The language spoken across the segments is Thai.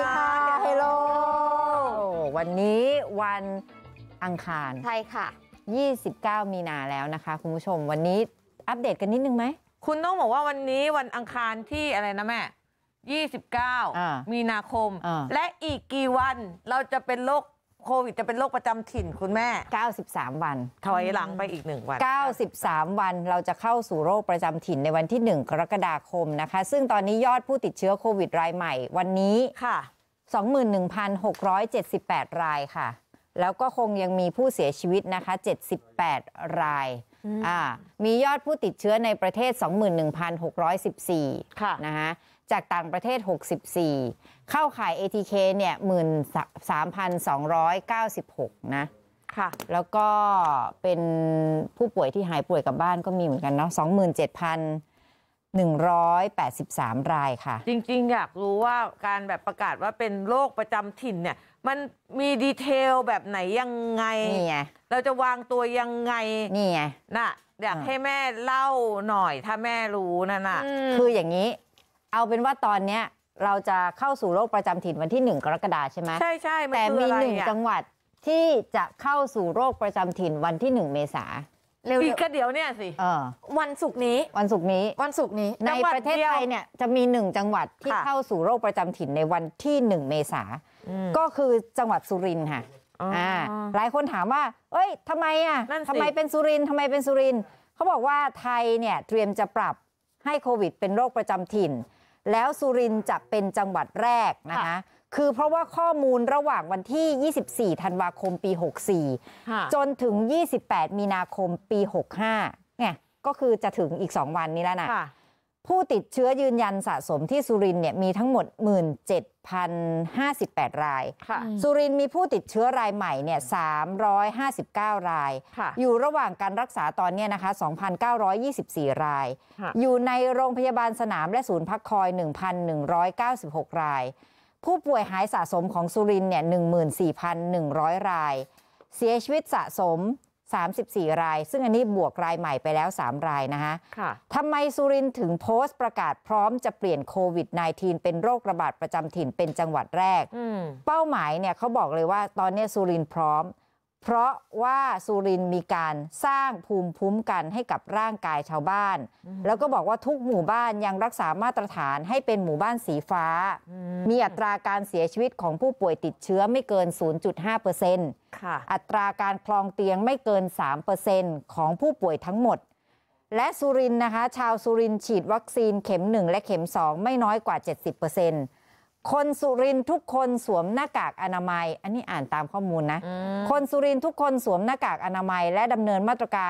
เฮลโลวันนี้วันอังคารใช่ค่ะ 29 มีนาแล้วนะคะคุณผู้ชมวันนี้อัปเดตกันนิดนึงไหมคุณต้องบอกว่าวันนี้วันอังคารที่อะไรนะแม่29 มีนาคมและอีกกี่วันเราจะเป็นโรคโควิดจะเป็นโรคประจำถิ่นคุณแม่ 93 วันถอยหลังไปอีก1 วัน 93 วันเราจะเข้าสู่โรคประจำถิ่นในวันที่1 กรกฎาคมนะคะซึ่งตอนนี้ยอดผู้ติดเชื้อโควิดรายใหม่วันนี้ค่ะ 21,678 รายค่ะแล้วก็คงยังมีผู้เสียชีวิตนะคะ78 รายมียอดผู้ติดเชื้อในประเทศ 21,614 ค่ะนะคะจากต่างประเทศ64เข้าข่าย ATK เนี่ย 13,296 นะค่ะแล้วก็เป็นผู้ป่วยที่หายป่วยกลับบ้านก็มีเหมือนกันเนาะ 27,183 รายค่ะจริงๆอยากรู้ว่าการแบบประกาศว่าเป็นโรคประจำถิ่นเนี่ยมันมีดีเทลแบบไหนยังไงนี่ไงเราจะวางตัวยังไงนี่ไงน่ะอยากให้แม่เล่าหน่อยถ้าแม่รู้นั่นน่ะคืออย่างนี้เอาเป็นว่าตอนเนี้ยเราจะเข้าสู่โรคประจำถิ่นวันที่1 กรกฎาคมใช่ไหมใช่แต่มี1 จังหวัดที่จะเข้าสู่โรคประจำถิ่นวันที่1 เมษาอีกก็เดี๋ยวเนี่ยสิวันศุกร์นี้ในประเทศไทยเนี่ยจะมี1 จังหวัดที่เข้าสู่โรคประจำถิ่นในวันที่1 เมษาก็คือจังหวัดสุรินทร์ค่ะหลายคนถามว่าเอ้ยทำไมทำไมเป็นสุรินทร์เขาบอกว่าไทยเนี่ยเตรียมจะปรับให้โควิดเป็นโรคประจำถิ่นแล้วสุรินทร์จะเป็นจังหวัดแรกนะคะคือเพราะว่าข้อมูลระหว่างวันที่24 ธันวาคมปี64จนถึง28 มีนาคมปี65เนี่ยก็คือจะถึงอีก2 วันนี้แล้วนะผู้ติดเชื้อยืนยันสะสมที่สุรินทร์เนี่ยมีทั้งหมด 17,058 รายสุรินทร์มีผู้ติดเชื้อรายใหม่เนี่ย359 รายอยู่ระหว่างการรักษาตอนนี้นะคะ 2,924 รายอยู่ในโรงพยาบาลสนามและศูนย์พักคอย 1,196 รายผู้ป่วยหายสะสมของสุรินทร์เนี่ย 14,100 รายเสียชีวิตสะสม34 รายซึ่งอันนี้บวกรายใหม่ไปแล้ว3 รายนะคะทำไมสุรินทร์ถึงโพสต์ประกาศพร้อมจะเปลี่ยนโควิด -19 เป็นโรคระบาดประจำถิ่นเป็นจังหวัดแรกเป้าหมายเนี่ยเขาบอกเลยว่าตอนนี้สุรินทร์พร้อมเพราะว่าสุรินทร์มีการสร้างภูมิคุ้มกันให้กับร่างกายชาวบ้านแล้วก็บอกว่าทุกหมู่บ้านยังรักษามาตรฐานให้เป็นหมู่บ้านสีฟ้ามีอัตราการเสียชีวิตของผู้ป่วยติดเชื้อไม่เกิน 0.5%อัตราการคลองเตียงไม่เกิน 3% ของผู้ป่วยทั้งหมดและสุรินทร์นะคะชาวสุรินทร์ฉีดวัคซีนเข็ม1และเข็ม2ไม่น้อยกว่า 70%คนสุรินทร์ทุกคนสวมหน้ากากอนามัยอันนี้อ่านตามข้อมูลนะคนสุรินทร์ทุกคนสวมหน้ากากอนามัยและดำเนินมาตรการ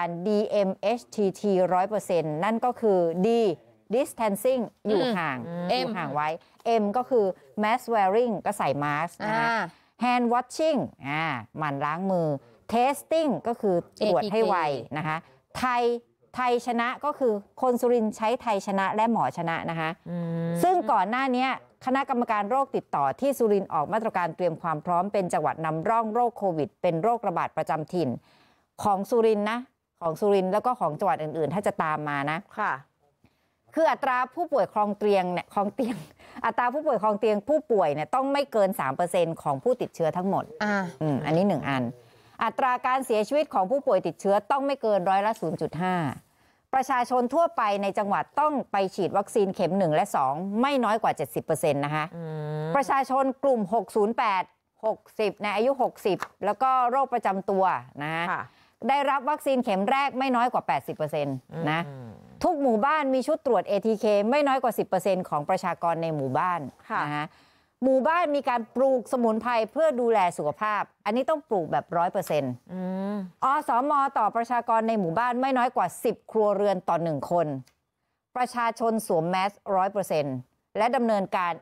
DMHTT 100% นั่นก็คือ D distancing อยู่ห่างไว้ M ก็คือ mask wearing ก็ใส่มาสก์นะคะ hand washing หมั่นล้างมือ testing ก็คือตรวจให้ไวนะคะไทยชนะก็คือคนสุรินทร์ใช้ไทยชนะและหมอชนะนะคะซึ่งก่อนหน้านี้คณะกรรมการโรคติดต่อที่สุรินทร์ออกมาตรการเตรียมความพร้อมเป็นจังหวัดนำร่องโรคโควิดเป็นโรคระบาดประจำถิ่นของสุรินทร์นะของสุรินทร์แล้วก็ของจังหวัดอื่นๆถ้าจะตามมานะค่ะคืออัตราผู้ป่วยครองเตียงเนี่ยอัตราผู้ป่วยครองเตียงผู้ป่วยเนี่ยต้องไม่เกิน 3% ของผู้ติดเชื้อทั้งหมดอันนี้1 อันอัตราการเสียชีวิตของผู้ป่วยติดเชื้อต้องไม่เกิน0.5%ประชาชนทั่วไปในจังหวัดต้องไปฉีดวัคซีนเข็ม1และ2ไม่น้อยกว่า 70% นะคะประชาชนกลุ่ม608 60ในอายุ 60แล้วก็โรคประจำตัวนะได้รับวัคซีนเข็มแรกไม่น้อยกว่า 80% นะทุกหมู่บ้านมีชุดตรวจ ATK ไม่น้อยกว่า 10% ของประชากรในหมู่บ้านนะคะหมู่บ้านมีการปลูกสมุนไพรเพื่อดูแลสุขภาพอันนี้ต้องปลูกแบบ 100% อสม.ต่อประชากรในหมู่บ้านไม่น้อยกว่า10 ครัวเรือนต่อ1 คนประชาชนสวมแมส 100% และดำเนินการ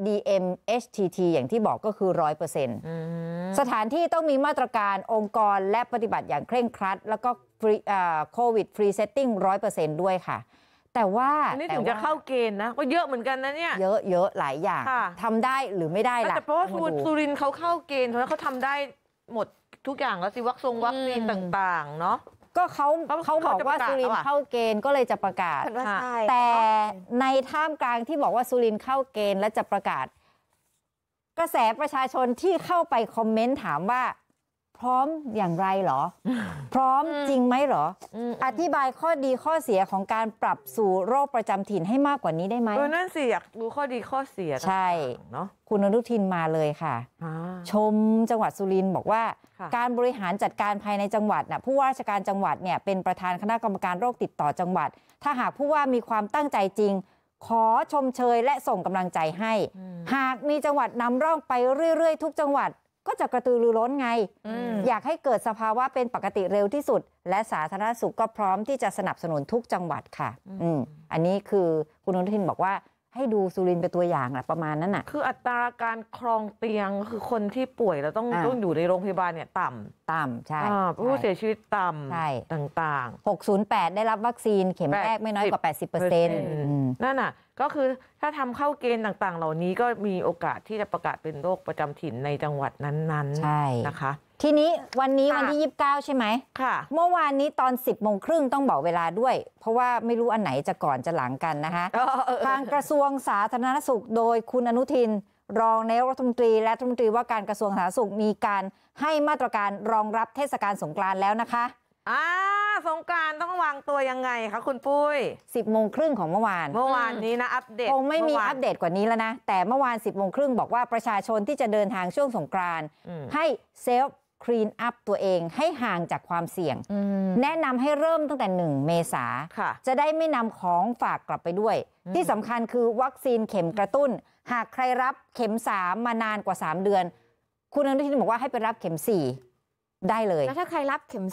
DMHTT อย่างที่บอกก็คือ 100% สถานที่ต้องมีมาตรการองค์กรและปฏิบัติอย่างเคร่งครัดแล้วก็โควิดฟรีเซตติ้ง 100% ด้วยค่ะแต่ว่าอันนี้ถึงจะเข้าเกณฑ์นะก็เยอะเหมือนกันนะเนี่ยเยอะหลายอย่างทำได้หรือไม่ได้ล่ะแต่เพราะว่าสุรินทร์เขาเข้าเกณฑ์เพราะเขาทำได้หมดทุกอย่างแล้วสิวัคซีนต่างๆเนาะก็เขาบอกว่าสุรินทร์เข้าเกณฑ์ก็เลยจะประกาศแต่ในท่ามกลางที่บอกว่าสุรินทร์เข้าเกณฑ์และจะประกาศก็ระแสประชาชนที่เข้าไปคอมเมนต์ถามว่าพร้อมอย่างไรเหรอ พร้อมจริงไหมเหรอ อธิบายข้อดีข้อเสียของการปรับสู่โรคประจำถิ่นให้มากกว่านี้ได้ไหมนั่นสิอยากดูข้อดีข้อเสียใช่เนาะคุณอนุทินมาเลยค่ะชมจังหวัดสุรินทร์บอกว่าการบริหารจัดการภายในจังหวัดน่ะผู้ว่าราชการจังหวัดเนี่ยเป็นประธานคณะกรรมการโรคติดต่อจังหวัดถ้าหากผู้ว่ามีความตั้งใจจริงขอชมเชยและส่งกำลังใจให้หากมีจังหวัดนำร่องไปเรื่อยๆทุกจังหวัดก็จะกระตือรือร้นไงอยากให้เกิดสภาวะเป็นปกติเร็วที่สุดและสาธารณสุขก็พร้อมที่จะสนับสนุนทุกจังหวัดค่ะอันนี้คือคุณอนุทินบอกว่าให้ดูสุรินทร์เป็นตัวอย่างแหละประมาณนั้นน่ะคืออัตราการครองเตียงคือคนที่ป่วยแล้วต้องอยู่ในโรงพยาบาลเนี่ยต่ำใช่ผู้เสียชีวิตต่ำต่างๆ608ได้รับวัคซีนเข็มแรกไม่น้อยกว่า 80% นั่นน่ะก็คือถ้าทำเข้าเกณฑ์ต่างๆเหล่านี้ก็มีโอกาสที่จะประกาศเป็นโรคประจำถิ่นในจังหวัดนั้นๆใช่นะคะทีนี้วันนี้วันที่29ใช่ไหมค่ะเมื่อวานนี้ตอน 10:30 ต้องบอกเวลาด้วย เพราะว่าไม่รู้อันไหนจะก่อนจะหลังกันนะคะทางกระทรวงสาธารณสุขโดยคุณอนุทินรองนายกรัฐมนตรีและรัฐมนตรีว่าการกระทรวงสาธารณสุขมีการให้มาตรการรองรับเทศกาลสงกรานต์แล้วนะคะสงกรานต์ต้องวางตัวยังไงคะคุณปุ้ย 10:30ของเมื่อวานนี้นะอัปเดตคงไม่มีอัปเดตกว่านี้แล้วนะแต่เมื่อวาน10:30บอกว่าประชาชนที่จะเดินทางช่วงสงกรานต์ให้เซลฟ์คลีนอัพตัวเองให้ห่างจากความเสี่ยงแนะนำให้เริ่มตั้งแต่1 เมษาจะได้ไม่นำของฝากกลับไปด้วยที่สำคัญคือวัคซีนเข็มกระตุ้นหากใครรับเข็ม3มานานกว่า3 เดือนคุณอนุทินบอกว่าให้ไปรับเข็ม4ได้เลยแล้วถ้าใครรับเข็ม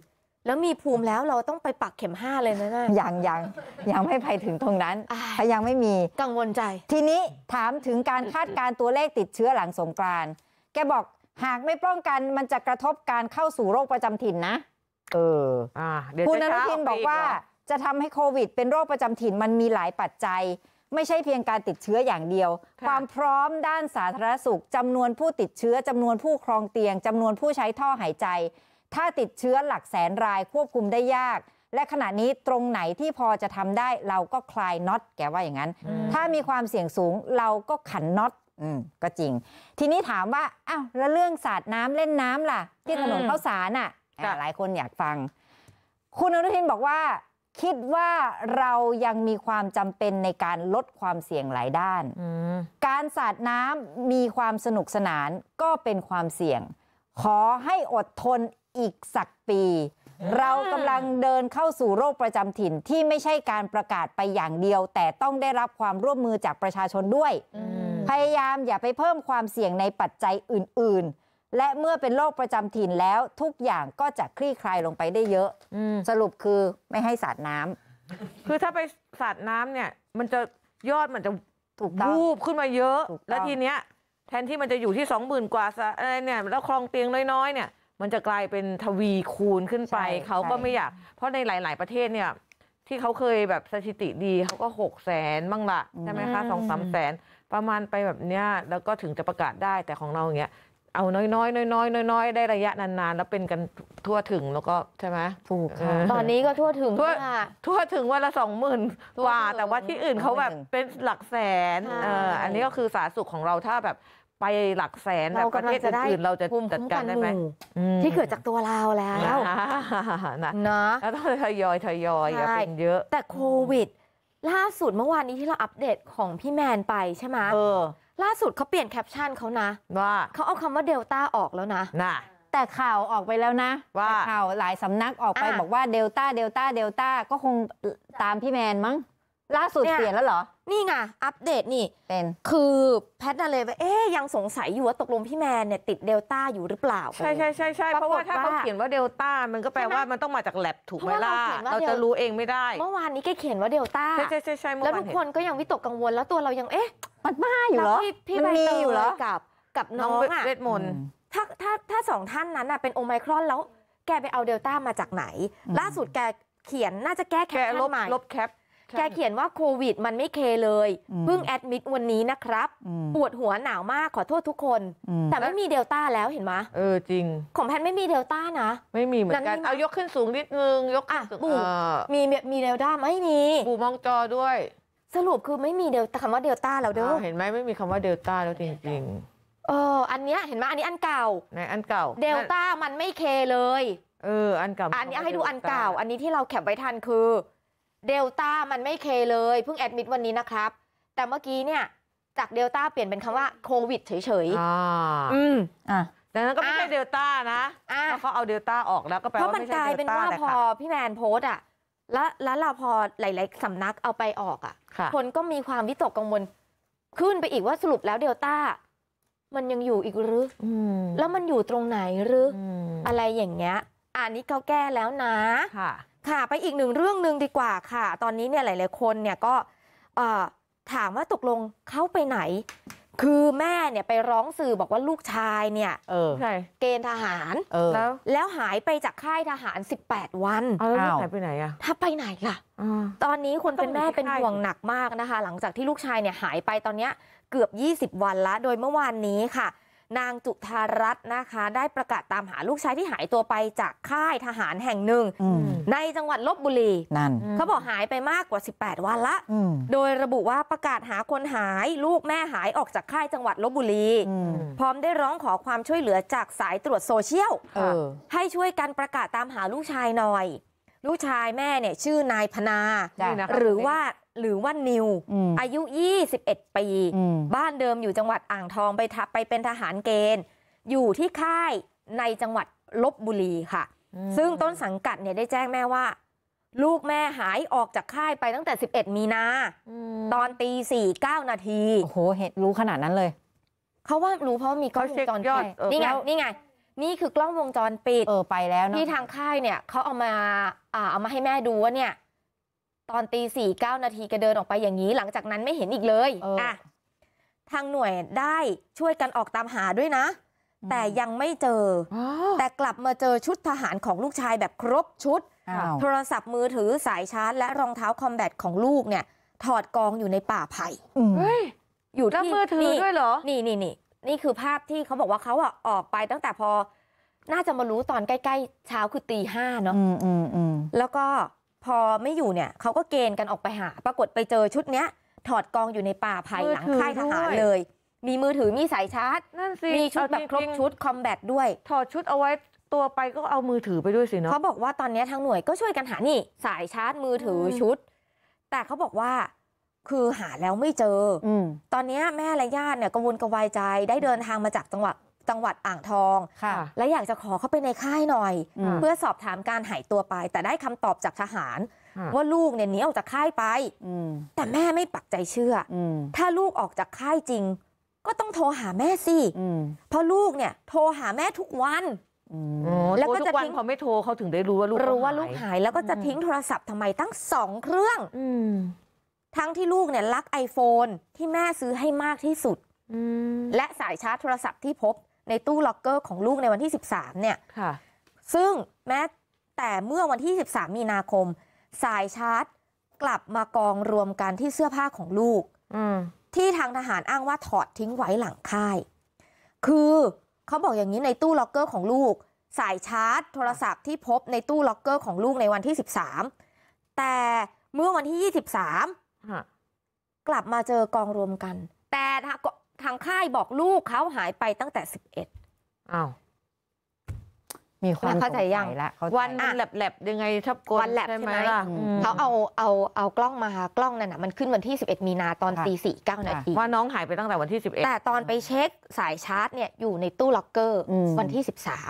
4แล้วมีภูมิแล้วเราต้องไปปักเข็ม5เลยนะยังไม่ไปถึงตรงนั้นยังไม่มีกังวลใจทีนี้ถามถึงการคาดการณ์ตัวเลขติดเชื้อหลังสงกรานต์แกบอกหากไม่ป้องกันมันจะกระทบการเข้าสู่โรคประจำถิ่นนะคุณอนุทินบอกว่าจะทำให้โควิดเป็นโรคประจำถิ่นมันมีหลายปัจจัยไม่ใช่เพียงการติดเชื้ออย่างเดียวความพร้อมด้านสาธารณสุขจำนวนผู้ติดเชื้อจำนวนผู้ครองเตียงจำนวนผู้ใช้ท่อหายใจถ้าติดเชื้อหลักแสนรายควบคุมได้ยากและขณะนี้ตรงไหนที่พอจะทำได้เราก็คลายน็อตแกว่าอย่างนั้นถ้ามีความเสี่ยงสูงเราก็ขันน็อตก็จริงทีนี้ถามว่าอ้าวแล้วเรื่องสาดน้ำเล่นน้ำล่ะที่ถนนข้าวสารน่ะหลายคนอยากฟังคุณอนุทินบอกว่าคิดว่าเรายังมีความจำเป็นในการลดความเสี่ยงหลายด้านการสาดน้ำมีความสนุกสนานก็เป็นความเสี่ยงขอให้อดทนอีกสักปีเรากำลังเดินเข้าสู่โรคประจำถิ่นที่ไม่ใช่การประกาศไปอย่างเดียวแต่ต้องได้รับความร่วมมือจากประชาชนด้วยพยายามอย่าไปเพิ่มความเสี่ยงในปัจจัยอื่นๆและเมื่อเป็นโรคประจำถิ่นแล้วทุกอย่างก็จะคลี่คลายลงไปได้เยอะสรุปคือไม่ให้สาดน้ำคือถ้าไปสาดน้ำเนี่ยมันจะยอดมันจะวูบขึ้นมาเยอะแล้วทีเนี้ยแทนที่มันจะอยู่ที่ 20,000 กว่าอะไรเนี่ยแล้วครองเตียงน้อยๆเนี่ยมันจะกลายเป็นทวีคูณขึ้นไปเขาก็ไม่อยากเพราะในหลายๆประเทศเนี่ยที่เขาเคยแบบสถิติดีเขาก็600,000บ้างละใช่ไหมคะ2-3 แสนประมาณไปแบบเนี้ยแล้วก็ถึงจะประกาศได้แต่ของเราอย่างเงี้ยเอาน้อยๆได้ระยะนานๆแล้วเป็นกันทั่วถึงแล้วก็ใช่ไหมถูกตอนนี้ก็ทั่วถึงทั่วถึงวันละ 20,000 กว่าแต่ว่าที่อื่นเขาแบบเป็นหลักแสนอันนี้ก็คือสาธารณสุขของเราถ้าแบบไปหลักแสนแบบประเทศอื่นเราจะจัดการได้ไหมที่เกิดจากตัวเราแล้วนะแล้วต้องทยอยอย่าเป็นเยอะแต่โควิดล่าสุดเมื่อวานนี้ที่เราอัปเดตของพี่แมนไปใช่ไหมล่าสุดเขาเปลี่ยนแคปชั่นเขานะว่าเขาเอาคำว่าเดลต้าออกแล้วนะแต่ข่าวออกไปแล้วนะว่าข่าวหลายสำนักออกไปบอกว่าเดลต้าก็คงตามพี่แมนมั้งล่าสุดเปลี่ยนแล้วเหรอนี่ไงอัปเดตนี่เป็นคือแพทน่ะเลยว่ายังสงสัยอยู่ว่าตกลงพี่แมนเนี่ยติดเดลต้าอยู่หรือเปล่าใช่เพราะว่าถ้าเขาเขียนว่าเดลต้ามันก็แปลว่ามันต้องมาจากแลบถูกไหมล่ะเราจะรู้เองไม่ได้เมื่อวานนี้แกเขียนว่าเดลต้าใช่แล้วทุกคนก็ยังวิตกกังวลแล้วตัวเรายังมันบ้าอยู่เหรอพี่ใบเตยอยู่เหรอกับน้องเวทมนต์ถ้า2 ท่านนั้นเป็นโอไมครอนแล้วแกไปเอาเดลต้ามาจากไหนล่าสุดแกเขียนน่าจะแก้แคปชั่นใหม่ลบแคปแกเขียนว่าโควิดมันไม่เคเลยเพิ่งแอดมิดวันนี้นะครับปวดหัวหนาวมากขอโทษทุกคนแต่ไม่มีเดลต้าแล้วเห็นไหมจริงของแพนไม่มีเดลต้านะไม่มีเหมือนกันเอายกขึ้นสูงนิดนึงยกขึ้นสูงมีเดลต้าไม่มีบูมองจอด้วยสรุปคือไม่มีคำว่าเดลต้าแล้วเด้อเห็นไหมไม่มีคำว่าเดลต้าแล้วจริงอันเนี้ยเห็นไหมอันนี้อันเก่าในอันเก่าเดลต้ามันไม่เคเลยอันเก่าอันนี้ให้ดูอันเก่าอันนี้ที่เราแคปไว้ทันคือเดลต้ามันไม่เคเลยเพิ่งแอดมิดวันนี้นะครับแต่เมื่อกี้เนี่ยจากเดลต้าเปลี่ยนเป็นคำว่าโควิดเฉยๆดังนั้นก็ไม่ใช่เดลต้านะเพราะเขาเอาเดลต้าออกแล้วก็แปลว่าไม่ใช่เดลต้าเพราะมันกลายเป็นว่าพอพี่แมนโพสอะแล้วเราพอหลายๆสำนักเอาไปออกอะคนก็มีความวิตกกังวลขึ้นไปอีกว่าสรุปแล้วเดลต้ามันยังอยู่อีกหรือแล้วมันอยู่ตรงไหนหรืออะไรอย่างเงี้ยอันนี้เขาแก้แล้วนะค่ะไปอีกหนึ่งเรื่องนึงดีกว่าค่ะตอนนี้เนี่ยหลายๆคนเนี่ยก็ถามว่าตกลงเข้าไปไหนคือแม่เนี่ยไปร้องสื่อบอกว่าลูกชายเนี่ยเกณฑ์ทหารแล้วหายไปจากค่ายทหาร18 วันแล้วหายไปไหนอะถ้าไปไหนล่ะตอนนี้คนเป็นแม่เป็นห่วงหนักมากนะคะหลังจากที่ลูกชายเนี่ยหายไปตอนนี้เกือบ20 วันแล้วโดยเมื่อวานนี้ค่ะนางจุธารัตน์นะคะได้ประกาศตามหาลูกชายที่หายตัวไปจากค่ายทหารแห่งหนึ่งในจังหวัดลพบุรีนั่นเขาบอกหายไปมากกว่า18 วันละโดยระบุว่าประกาศหาคนหายลูกแม่หายออกจากค่ายจังหวัดลพบุรีพร้อมได้ร้องขอความช่วยเหลือจากสายตรวจโซเชียลให้ช่วยกันประกาศตามหาลูกชายหน่อยลูกชายแม่เนี่ยชื่อนายพนาหรือว่านิวอายุ21 ปีบ้านเดิมอยู่จังหวัดอ่างทองไปเป็นทหารเกณฑ์อยู่ที่ค่ายในจังหวัดลพบุรีค่ะซึ่งต้นสังกัดเนี่ยได้แจ้งแม่ว่าลูกแม่หายออกจากค่ายไปตั้งแต่11 มีนาตอนตี 4:09 นาทีโอ้โหเห็นรู้ขนาดนั้นเลยเขาว่ารู้เพราะมีกล้องวงจรปิดนี่ไงนี่คือกล้องวงจรปิดไปแล้วนะที่ทางค่ายเนี่ยเขาเอามาให้แม่ดูว่าเนี่ยตอนตี 4:09 นาทีแกเดินออกไปอย่างนี้หลังจากนั้นไม่เห็นอีกเลยทางหน่วยได้ช่วยกันออกตามหาด้วยนะแต่ยังไม่เจอแต่กลับมาเจอชุดทหารของลูกชายแบบครบชุดโทรศัพท์มือถือสายชาร์จและรองเท้าคอมแบทของลูกเนี่ยถอดกองอยู่ในป่าไผ่อยู่ที่มือถือด้วยเหรอนี่คือภาพที่เขาบอกว่าเขาออกไปตั้งแต่พอน่าจะมารู้ตอนใกล้ๆเช้าคือตี 5เนาะแล้วก็พอไม่อยู่เนี่ยเขาก็เกณฑ์กันออกไปหาปรากฏไปเจอชุดเนี้ยถอดกองอยู่ในป่าไผ่หลังค่ายทหารเลยมีมือถือมีสายชาร์จมีชุดแบบครบชุดคอมแบทด้วยถอดชุดเอาไว้ตัวไปก็เอามือถือไปด้วยสิเนาะเขาบอกว่าตอนนี้ทางหน่วยก็ช่วยกันหานี่สายชาร์จมือถือชุดแต่เขาบอกว่าคือหาแล้วไม่เจอตอนนี้แม่และญาติเนี่ยกังวลกระวายใจได้เดินทางมาจากจังหวัดอ่างทองและอยากจะขอเข้าไปในค่ายหน่อยเพื่อสอบถามการหายตัวไปแต่ได้คำตอบจากทหารว่าลูกเนี่ยหนีออกจากค่ายไปแต่แม่ไม่ปักใจเชื่อถ้าลูกออกจากค่ายจริงก็ต้องโทรหาแม่สิเพราะลูกเนี่ยโทรหาแม่ทุกวันแล้วก็จะทิ้งพอไม่โทรเขาถึงได้รู้ว่าลูกหายแล้วก็จะทิ้งโทรศัพท์ทำไมตั้ง2 เครื่องทั้งที่ลูกเนี่ยรัก iPhone ที่แม่ซื้อให้มากที่สุดและสายชาร์จโทรศัพท์ที่พบในตู้ล็อกเกอร์ของลูกในวันที่13เนี่ยซึ่งแม้แต่เมื่อวันที่13 มีนาคมสายชาร์จกลับมากองรวมกันที่เสื้อผ้าของลูกที่ทางทหารอ้างว่าถอดทิ้งไว้หลังค่ายคือเขาบอกอย่างนี้ในตู้ล็อกเกอร์ของลูกสายชาร์จโทรศัพท์ที่พบในตู้ล็อกเกอร์ของลูกในวันที่13แต่เมื่อวันที่23กลับมาเจอกองรวมกันแต่ทางค่ายบอกลูกเขาหายไปตั้งแต่11 อ้าวมีความเข้าใจยังวันแลบยังไงชอบกลวันแลบใช่ไหมล่ะเขาเอากล้องมากล้องนั่นน่ะมันขึ้นวันที่11 มีนาตอนตี 4:09 นาทีว่าน้องหายไปตั้งแต่วันที่11 แต่ตอนไปเช็คสายชาร์จเนี่ยอยู่ในตู้ล็อกเกอร์วันที่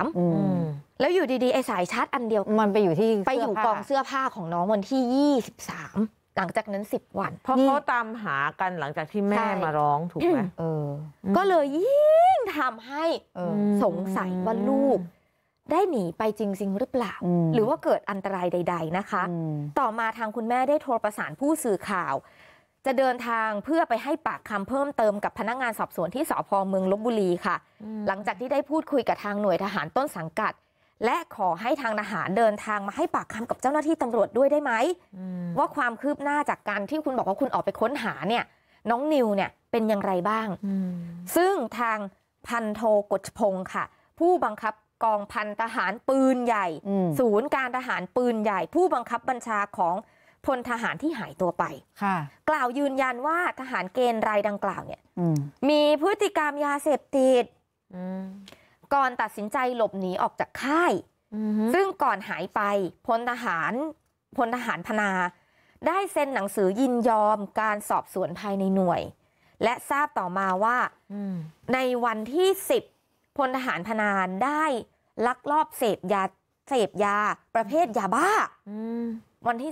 13แล้วอยู่ดีๆไอ้สายชาร์จอันเดียวมันไปอยู่กองเสื้อผ้าของน้องวันที่23หลังจากนั้น10 วันเพราะเขาตามหากันหลังจากที่แม่มาร้องถูกไหมก็เลยยิ่งทำให้สงสัยว่าลูกได้หนีไปจริงๆหรือเปล่าหรือว่าเกิดอันตรายใดๆนะคะต่อมาทางคุณแม่ได้โทรประสานผู้สื่อข่าวจะเดินทางเพื่อไปให้ปากคำเพิ่มเติมกับพนักงานสอบสวนที่สภ.เมืองลพบุรีค่ะหลังจากที่ได้พูดคุยกับทางหน่วยทหารต้นสังกัดและขอให้ทางทหารเดินทางมาให้ปากคำกับเจ้าหน้าที่ตำรวจด้วยได้ไหมว่าความคืบหน้าจากการที่คุณบอกว่าคุณออกไปค้นหาเนี่ยน้องนิวเนี่ยเป็นอย่างไรบ้างซึ่งทางพันโทกฤษพงศ์ค่ะผู้บังคับกองพันทหารปืนใหญ่ศูนย์การทหารปืนใหญ่ผู้บังคับบัญชาของพพลทหารที่หายตัวไปกล่าวยืนยันว่าทหารเกณฑ์รายดังกล่าวเนี่ยมีพฤติกรรมยาเสพติดก่อนตัดสินใจหลบหนีออกจากค่ายซึ่งก่อนหายไปพลทหารพนาได้เซ็นหนังสือยินยอมการสอบสวนภายในหน่วยและทราบต่อมาว่าในวันที่10พลทหารพนาได้ลักลอบเสพยาประเภทยาบ้าวันที่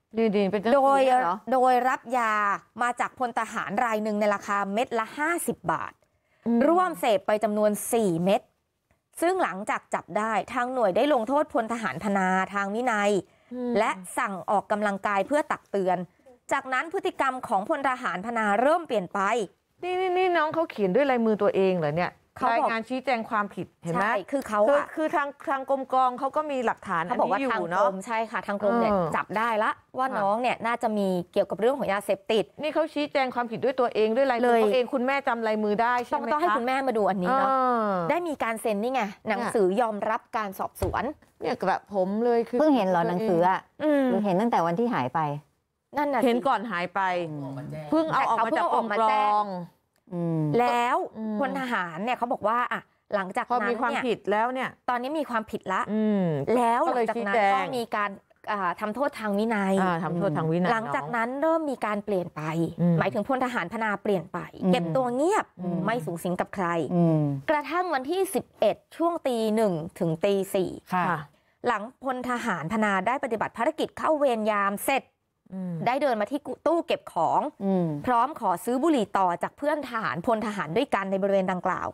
10โดยรับยามาจากพลทหารรายหนึ่งในราคาเม็ดละ50 บาทร่วมเสพไปจำนวน4 เม็ดซึ่งหลังจากจับได้ทางหน่วยได้ลงโทษพลทหารพนาทางวินัยและสั่งออกกำลังกายเพื่อตักเตือนจากนั้นพฤติกรรมของพลทหารพนาเริ่มเปลี่ยนไปนี่น้องเขาเขียนด้วยลายมือตัวเองเหรอเนี่ยรายงานชี้แจงความผิดเห็นไหมคือเขาคือทางกรมกองเขาก็มีหลักฐานเขาบอกว่าทางกรมใช่ค่ะทางกรมเนี่ยจับได้ละว่าน้องเนี่ยน่าจะมีเกี่ยวกับเรื่องของยาเสพติดนี่เขาชี้แจงความผิดด้วยตัวเองด้วยลายมือตัวเองคุณแม่จำลายมือได้ใช่ไหมคะต้องให้คุณแม่มาดูอันนี้เนาะได้มีการเซ็นนี่ไงหนังสือยอมรับการสอบสวนเนี่ยกระผมเลยคือเพิ่งเห็นเหรอหนังสืออ่ะหรือเห็นตั้งแต่วันที่หายไปนั่นน่ะเห็นก่อนหายไปเพิ่งเอาออกมาจากกรมกองแล้วพลทหารเนี่ยเขาบอกว่าอ่ะหลังจากนั้นมีความผิดแล้วเนี่ยตอนนี้มีความผิดละแล้วหลังจากนั้นก็มีการทำโทษทางวินัยทำโทษทางวินัยหลังจากนั้นเริ่มมีการเปลี่ยนไปหมายถึงพลทหารพนาเปลี่ยนไปเก็บตัวเงียบไม่สูงสิงกับใครกระทั่งวันที่11ช่วงตี 1 ถึงตี 4หลังพลทหารพนาได้ปฏิบัติภารกิจเข้าเวรยามเสร็จได้เดินมาที่ตู้เก็บของพร้อมขอซื้อบุหรี่ต่อจากเพื่อนทหารพลทหารด้วยกันในบริเวณดังกล่าว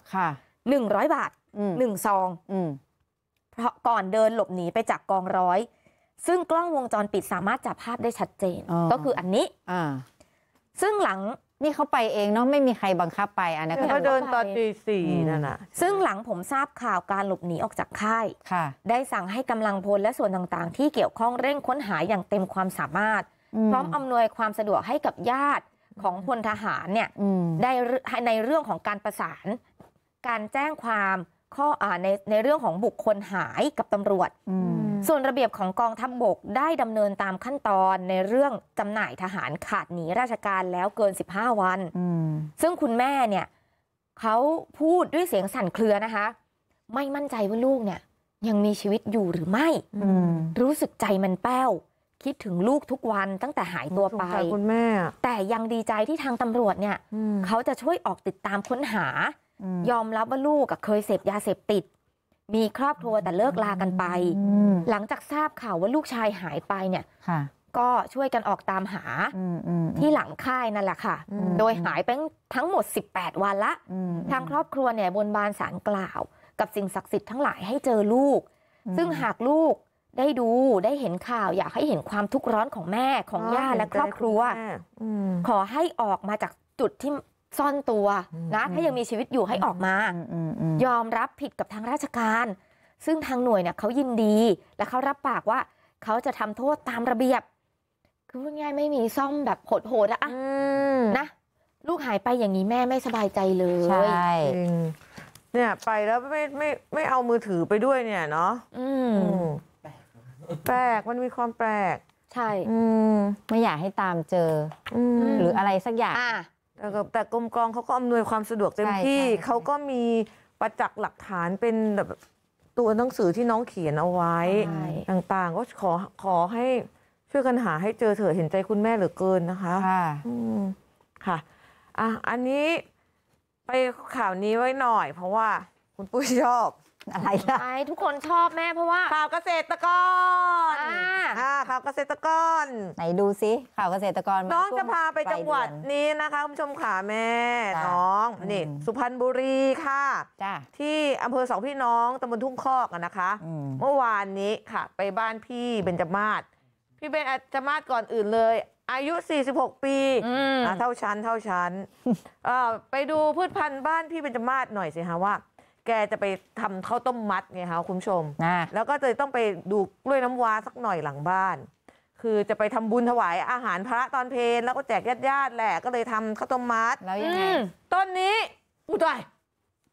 100 บาท1 ซองเพราะก่อนเดินหลบหนีไปจากกองร้อยซึ่งกล้องวงจรปิดสามารถจับภาพได้ชัดเจนก็คืออันนี้ซึ่งหลังนี่เขาไปเองเนาะไม่มีใครบังคับไปอันนั้นเขาเดินตอนตี 4นั่นน่ะซึ่งหลังผมทราบข่าวการหลบหนีออกจากค่ายได้สั่งให้กำลังพลและส่วนต่างๆที่เกี่ยวข้องเร่งค้นหาอย่างเต็มความสามารถพร้อมอำนวยความสะดวกให้กับญาติของพลทหารเนี่ยได้ในเรื่องของการประสานการแจ้งความข้อในเรื่องของบุคคลหายกับตำรวจส่วนระเบียบของกองทัพบกได้ดำเนินตามขั้นตอนในเรื่องจำหน่ายทหารขาดหนีราชการแล้วเกิน15 วันซึ่งคุณแม่เนี่ยเขาพูดด้วยเสียงสั่นเครือนะคะไม่มั่นใจว่าลูกเนี่ยยังมีชีวิตอยู่หรือไม่รู้สึกใจมันแป้วคิดถึงลูกทุกวันตั้งแต่หายตัวไปคุณแม่แต่ยังดีใจที่ทางตำรวจเนี่ยเขาจะช่วยออกติดตามค้นหายอมรับว่าลูกเคยเสพยาเสพติดมีครอบครัวแต่เลิกลากันไปหลังจากทราบข่าวว่าลูกชายหายไปเนี่ยก็ช่วยกันออกตามหาที่หลังค่ายนั่นแหละค่ะโดยหายไปทั้งหมด18 วันละทางครอบครัวเนี่ยบนบานศาลกล่าวกับสิ่งศักดิ์สิทธิ์ทั้งหลายให้เจอลูกซึ่งหากลูกได้ดูได้เห็นข่าวอยากให้เห็นความทุกข์ร้อนของแม่ของย่าและครอบครัวขอให้ออกมาจากจุดที่ซ่อนตัวนะถ้ายังมีชีวิตอยู่ให้ออกมายอมรับผิดกับทางราชการซึ่งทางหน่วยเนี่ยเขายินดีและเขารับปากว่าเขาจะทำโทษตามระเบียบคือพูดง่ายไม่มีซ่อมแบบโหดๆแล้วนะลูกหายไปอย่างนี้แม่ไม่สบายใจเลยใช่เนี่ยไปแล้วไม่เอามือถือไปด้วยเนี่ยเนาะแปลกมันมีความแปลกใช่ไม่อยากให้ตามเจอหรืออะไรสักอย่างแต่กรมกองเขาก็อำนวยความสะดวกเต็มที่เขาก็มีประจักษ์หลักฐานเป็นแบบตัวหนังสือที่น้องเขียนเอาไว้ต่างๆก็ขอให้ช่วยกันหาให้เจอเถอะเห็นใจคุณแม่เหลือเกินนะคะค่ะอันนี้ไปข่าวนี้ไว้หน่อยเพราะว่าคุณปุ้ยชอบอะไรล่ะทุกคนชอบแม่เพราะว่าข่าวเกษตรกรข่าวเกษตรกรไหนดูซิข่าวเกษตรกรน้องจะพาไปจังหวัดนี้นะคะคุณผู้ชมขาแม่น้องนี่สุพรรณบุรีค่ะที่อำเภอสองพี่น้องตำบลทุ่งคอกนะคะเมื่อวานนี้ค่ะไปบ้านพี่เบญจมาศพี่เบญจมาศก่อนอื่นเลยอายุ46 ปีเท่าชั้นไปดูพืชพันธุ์บ้านพี่เบญจมาศหน่อยสิคะว่าแกจะไปทำข้าวต้มมัดไงคะคุณผู้ชมแล้วก็จะต้องไปดูกล้วยน้ำว้าสักหน่อยหลังบ้านคือจะไปทำบุญถวายอาหารพระตอนเพลแล้วก็แจกญาติๆแหละก็เลยทำข้าวต้มมัดแล้วยังไงต้นนี้อุ้ยตาย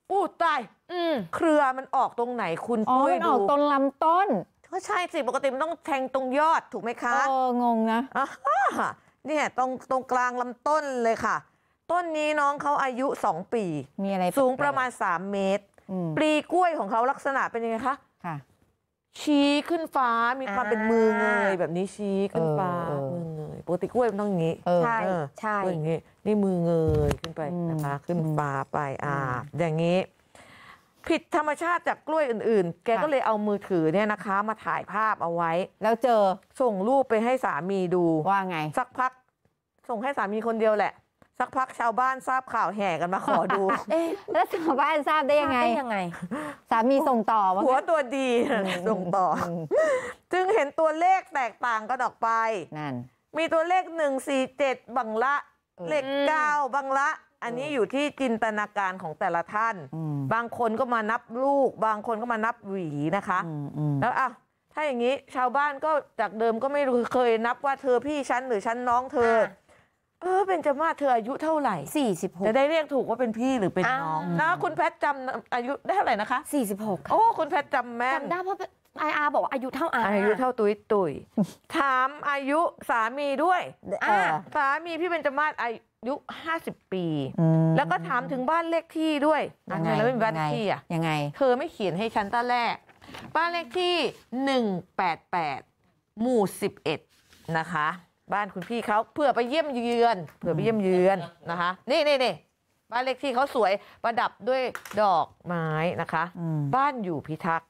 อู้ตายเครือมันออกตรงไหนคุณปุ้ยมันออกตรงลำต้นก็ใช่สิปกติมันต้องแทงตรงยอดถูกไหมคะงงนะเนี่ยตรงกลางลำต้นเลยค่ะต้นนี้น้องเขาอายุ2 ปีมีอะไรสูงประมาณ3 เมตรปลีกล้วยของเขาลักษณะเป็นยังไงคะค่ะชี้ขึ้นฟ้ามีความเป็นมือเงยแบบนี้ชี้ขึ้นฟ้ามือเงยปกติกล้วยมันต้องอย่างนี้ใช่ใช่อย่างนี้นี่มือเงยขึ้นไปนะคะขึ้นฟ้าไปอย่างนี้ผิดธรรมชาติจากกล้วยอื่นๆแกก็เลยเอามือถือเนี่ยนะคะมาถ่ายภาพเอาไว้แล้วเจอส่งรูปไปให้สามีดูว่าไงสักพักส่งให้สามีคนเดียวแหละสักพักชาวบ้านทราบข่าวแห่กันมาขอดูแล้วชาวบ้านทราบได้ยังไงสามีส่งต่อหัวตัวดีส่งต่อจึงเห็นตัวเลขแตกต่างกันออกไปนั่นมีตัวเลข147บังละเลข9บังละอันนี้อยู่ที่จินตนาการของแต่ละท่านบางคนก็มานับลูกบางคนก็มานับหวีนะคะแล้วถ้าอย่างนี้ชาวบ้านก็จากเดิมก็ไม่เคยนับว่าเธอพี่ฉันหรือฉันน้องเธอเป็นจมาศเธออายุเท่าไหร่46จะได้เรียกถูกว่าเป็นพี่หรือเป็นน้องนะคุณแพทจำอายุได้เท่าไหร่นะคะ 46 โอ้คุณแพทจำแม่นจำได้เพราะอาบอกอายุเท่าอายุเท่าตุยถามอายุสามีด้วยสามีพี่เป็นจมาศอายุ50 ปีแล้วก็ถามถึงบ้านเลขที่ด้วยยังไงแล้วเป็นบ้านเลขที่ยังไงเธอไม่เขียนให้ฉันตั้งแรกบ้านเลขที่188หมู่11นะคะบ้านคุณพี่เขาเผื่อไปเยี่ยมเยือนนะคะนี่บ้านเลขที่เขาสวยประดับด้วยดอกไม้นะคะบ้านอยู่พิทักษ์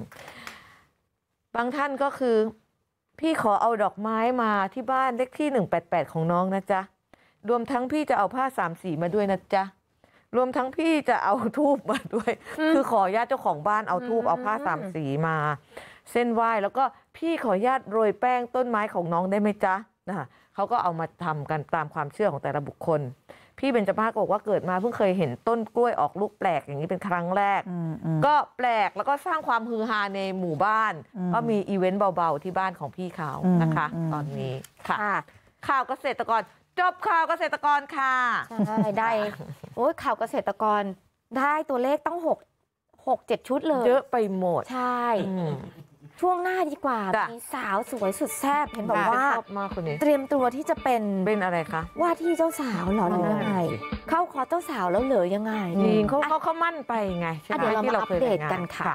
บางท่านก็คือพี่ขอเอาดอกไม้มาที่บ้านเลขที่188ของน้องนะจ๊ะรวมทั้งพี่จะเอาผ้า3 สีมาด้วยนะจ๊ะรวมทั้งพี่จะเอาธูปมาด้วยคือขอญาติเจ้าของบ้านเอาธูปเอาผ้า3 สีมาเส้นไหว้แล้วก็พี่ขอญาติโรยแป้งต้นไม้ของน้องได้ไหมจ๊ะนะคะเขาก็เอามาทำกันตามความเชื่อของแต่ละบุคคลพี่เบญจมาศบอกว่าเกิดมาเพิ่งเคยเห็นต้นกล้วยออกลูกแปลกอย่างนี้เป็นครั้งแรกก็แปลกแล้วก็สร้างความฮือฮาในหมู่บ้านก็มีอีเวนต์เบาๆที่บ้านของพี่เขานะคะตอนนี้ค่ะข่าวเกษตรกรจบข่าวเกษตรกรค่ะได้โอ้ยข่าวเกษตรกรได้ตัวเลขต้อง6-7 ชุดเลยเยอะไปหมดใช่ช่วงหน้าดีกว่ามีสาวสวยสุดแซ่บเห็นบอกว่าเตรียมตัวที่จะเป็นอะไรคะว่าที่เจ้าสาวเหรอยังไงเข้าคอเจ้าสาวแล้วเหลือยังไงเขามั่นไปไงเดี๋ยวเรามาอัปเดตกันค่ะ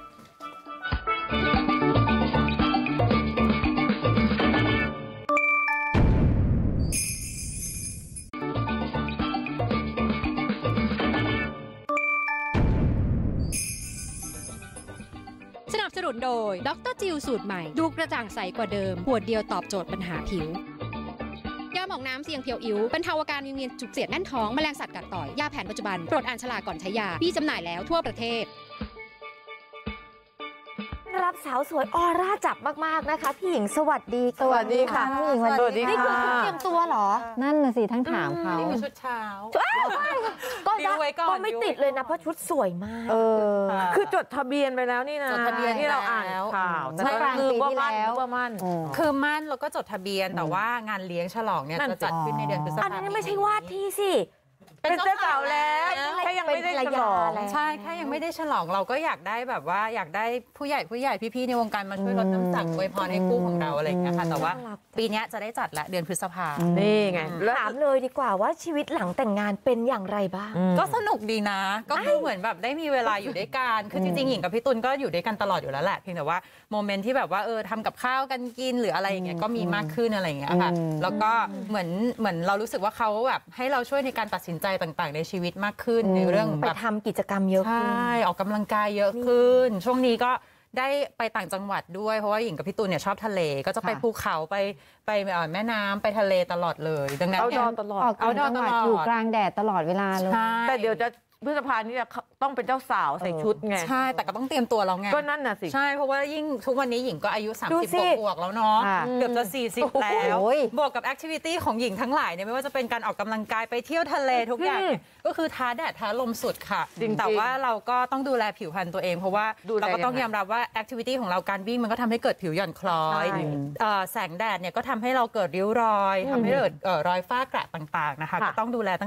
สนับสนุนโดยดร.จิลสูตรใหม่ดูกระจ่างใสกว่าเดิมขวดเดียวตอบโจทย์ปัญหาผิวยาหมองน้ำเสียงเพียวอิ๋วบรรเทาอาการวิงเวียนจุกเสียดแน่นท้องแมลงสัตว์กัดต่อยยาแผนปัจจุบันโปรดอ่านฉลากก่อนใช้ยามีจำหน่ายแล้วทั่วประเทศรับสาวสวยออร่าจับมากๆนะคะพี่หญิงสวัสดีสวัสดีค่ะพี่หญิงสวัสดีค่ะนี่คือชุดเตรียมตัวเหรอนั่นน่ะสิทั้งถามเขานี่คือชุดเช้าก็ไม่ติดเลยนะเพราะชุดสวยมากคือจดทะเบียนไปแล้วนี่นะจดทะเบียนที่เราอ่านข่าวใช่คือว่ามั่นคือมั่นแล้วก็จดทะเบียนแต่ว่างานเลี้ยงฉลองเนี่ยจะจัดขึ้นในเดือนพฤษภาคมอันนี้ไม่ใช่วาดที่สิเป็นเจ้าสาวแล้วแค่ยังไม่ได้ฉลองใช่แค่ยังไม่ได้ฉลองเราก็อยากได้แบบว่าอยากได้ผู้ใหญ่พี่ๆในวงการมาช่วยรดน้ำสังอวยพรให้คู่ของเราอะไรอย่างเงี้ยค่ะแต่ว่าปีนี้จะได้จัดละเดือนพฤษภาคมนี่ไงถามเลยดีกว่าว่าชีวิตหลังแต่งงานเป็นอย่างไรบ้างก็สนุกดีนะก็คือเหมือนแบบได้มีเวลาอยู่ด้วยกันคือจริงๆหญิงกับพี่ตุลก็อยู่ด้วยกันตลอดอยู่แล้วแหละเพียงแต่ว่าโมเมนต์ที่แบบว่าทำกับข้าวกันกินหรืออะไรอย่างเงี้ยก็มีมากขึ้นอะไรอย่างเงี้ยค่ะแล้วก็เหมือนเรารู้สึกว่าเขาแบบให้เราช่วยในการตัดสินใจต่างๆในชีวิตมากขึ้นในเรื่องไปทำกิจกรรมเยอะขึ้นใช่ออกกำลังกายเยอะขึ้นช่วงนี้ก็ได้ไปต่างจังหวัดด้วยเพราะว่าหญิงกับพี่ตูนเนี่ยชอบทะเลก็จะไปภูเขาไปแม่น้ำไปทะเลตลอดเลยดังนั้นเอาดอนตลอดอยู่กลางแดดตลอดเวลาเลยแต่เดี๋ยวจะพฤษภานี่ต้องเป็นเจ้าสาวใส่ชุดไงใช่แต่ก็ต้องเตรียมตัวแล้วไงก็นั่นน่ะสิใช่เพราะว่ายิ่งทุกวันนี้หญิงก็อายุ30บวกแล้วเนาะเกือบจะ40แล้วบวกกับแอคทิวิตี้ของหญิงทั้งหลายเนี่ยไม่ว่าจะเป็นการออกกำลังกายไปเที่ยวทะเลทุกอย่างก็คือท้าแดดท้าลมสุดค่ะแต่ว่าเราก็ต้องดูแลผิวพรรณตัวเองเพราะว่าเราก็ต้องยอมรับว่าแอคทิวิตี้ของเราการวิ่งมันก็ทำให้เกิดผิวหย่อนคล้อยแสงแดดเนี่ยก็ทำให้เราเกิดริ้วรอยทำให้เกิดรอยฝ้ากระต่างๆนะคะก็ต้องดูแลตั้งแต่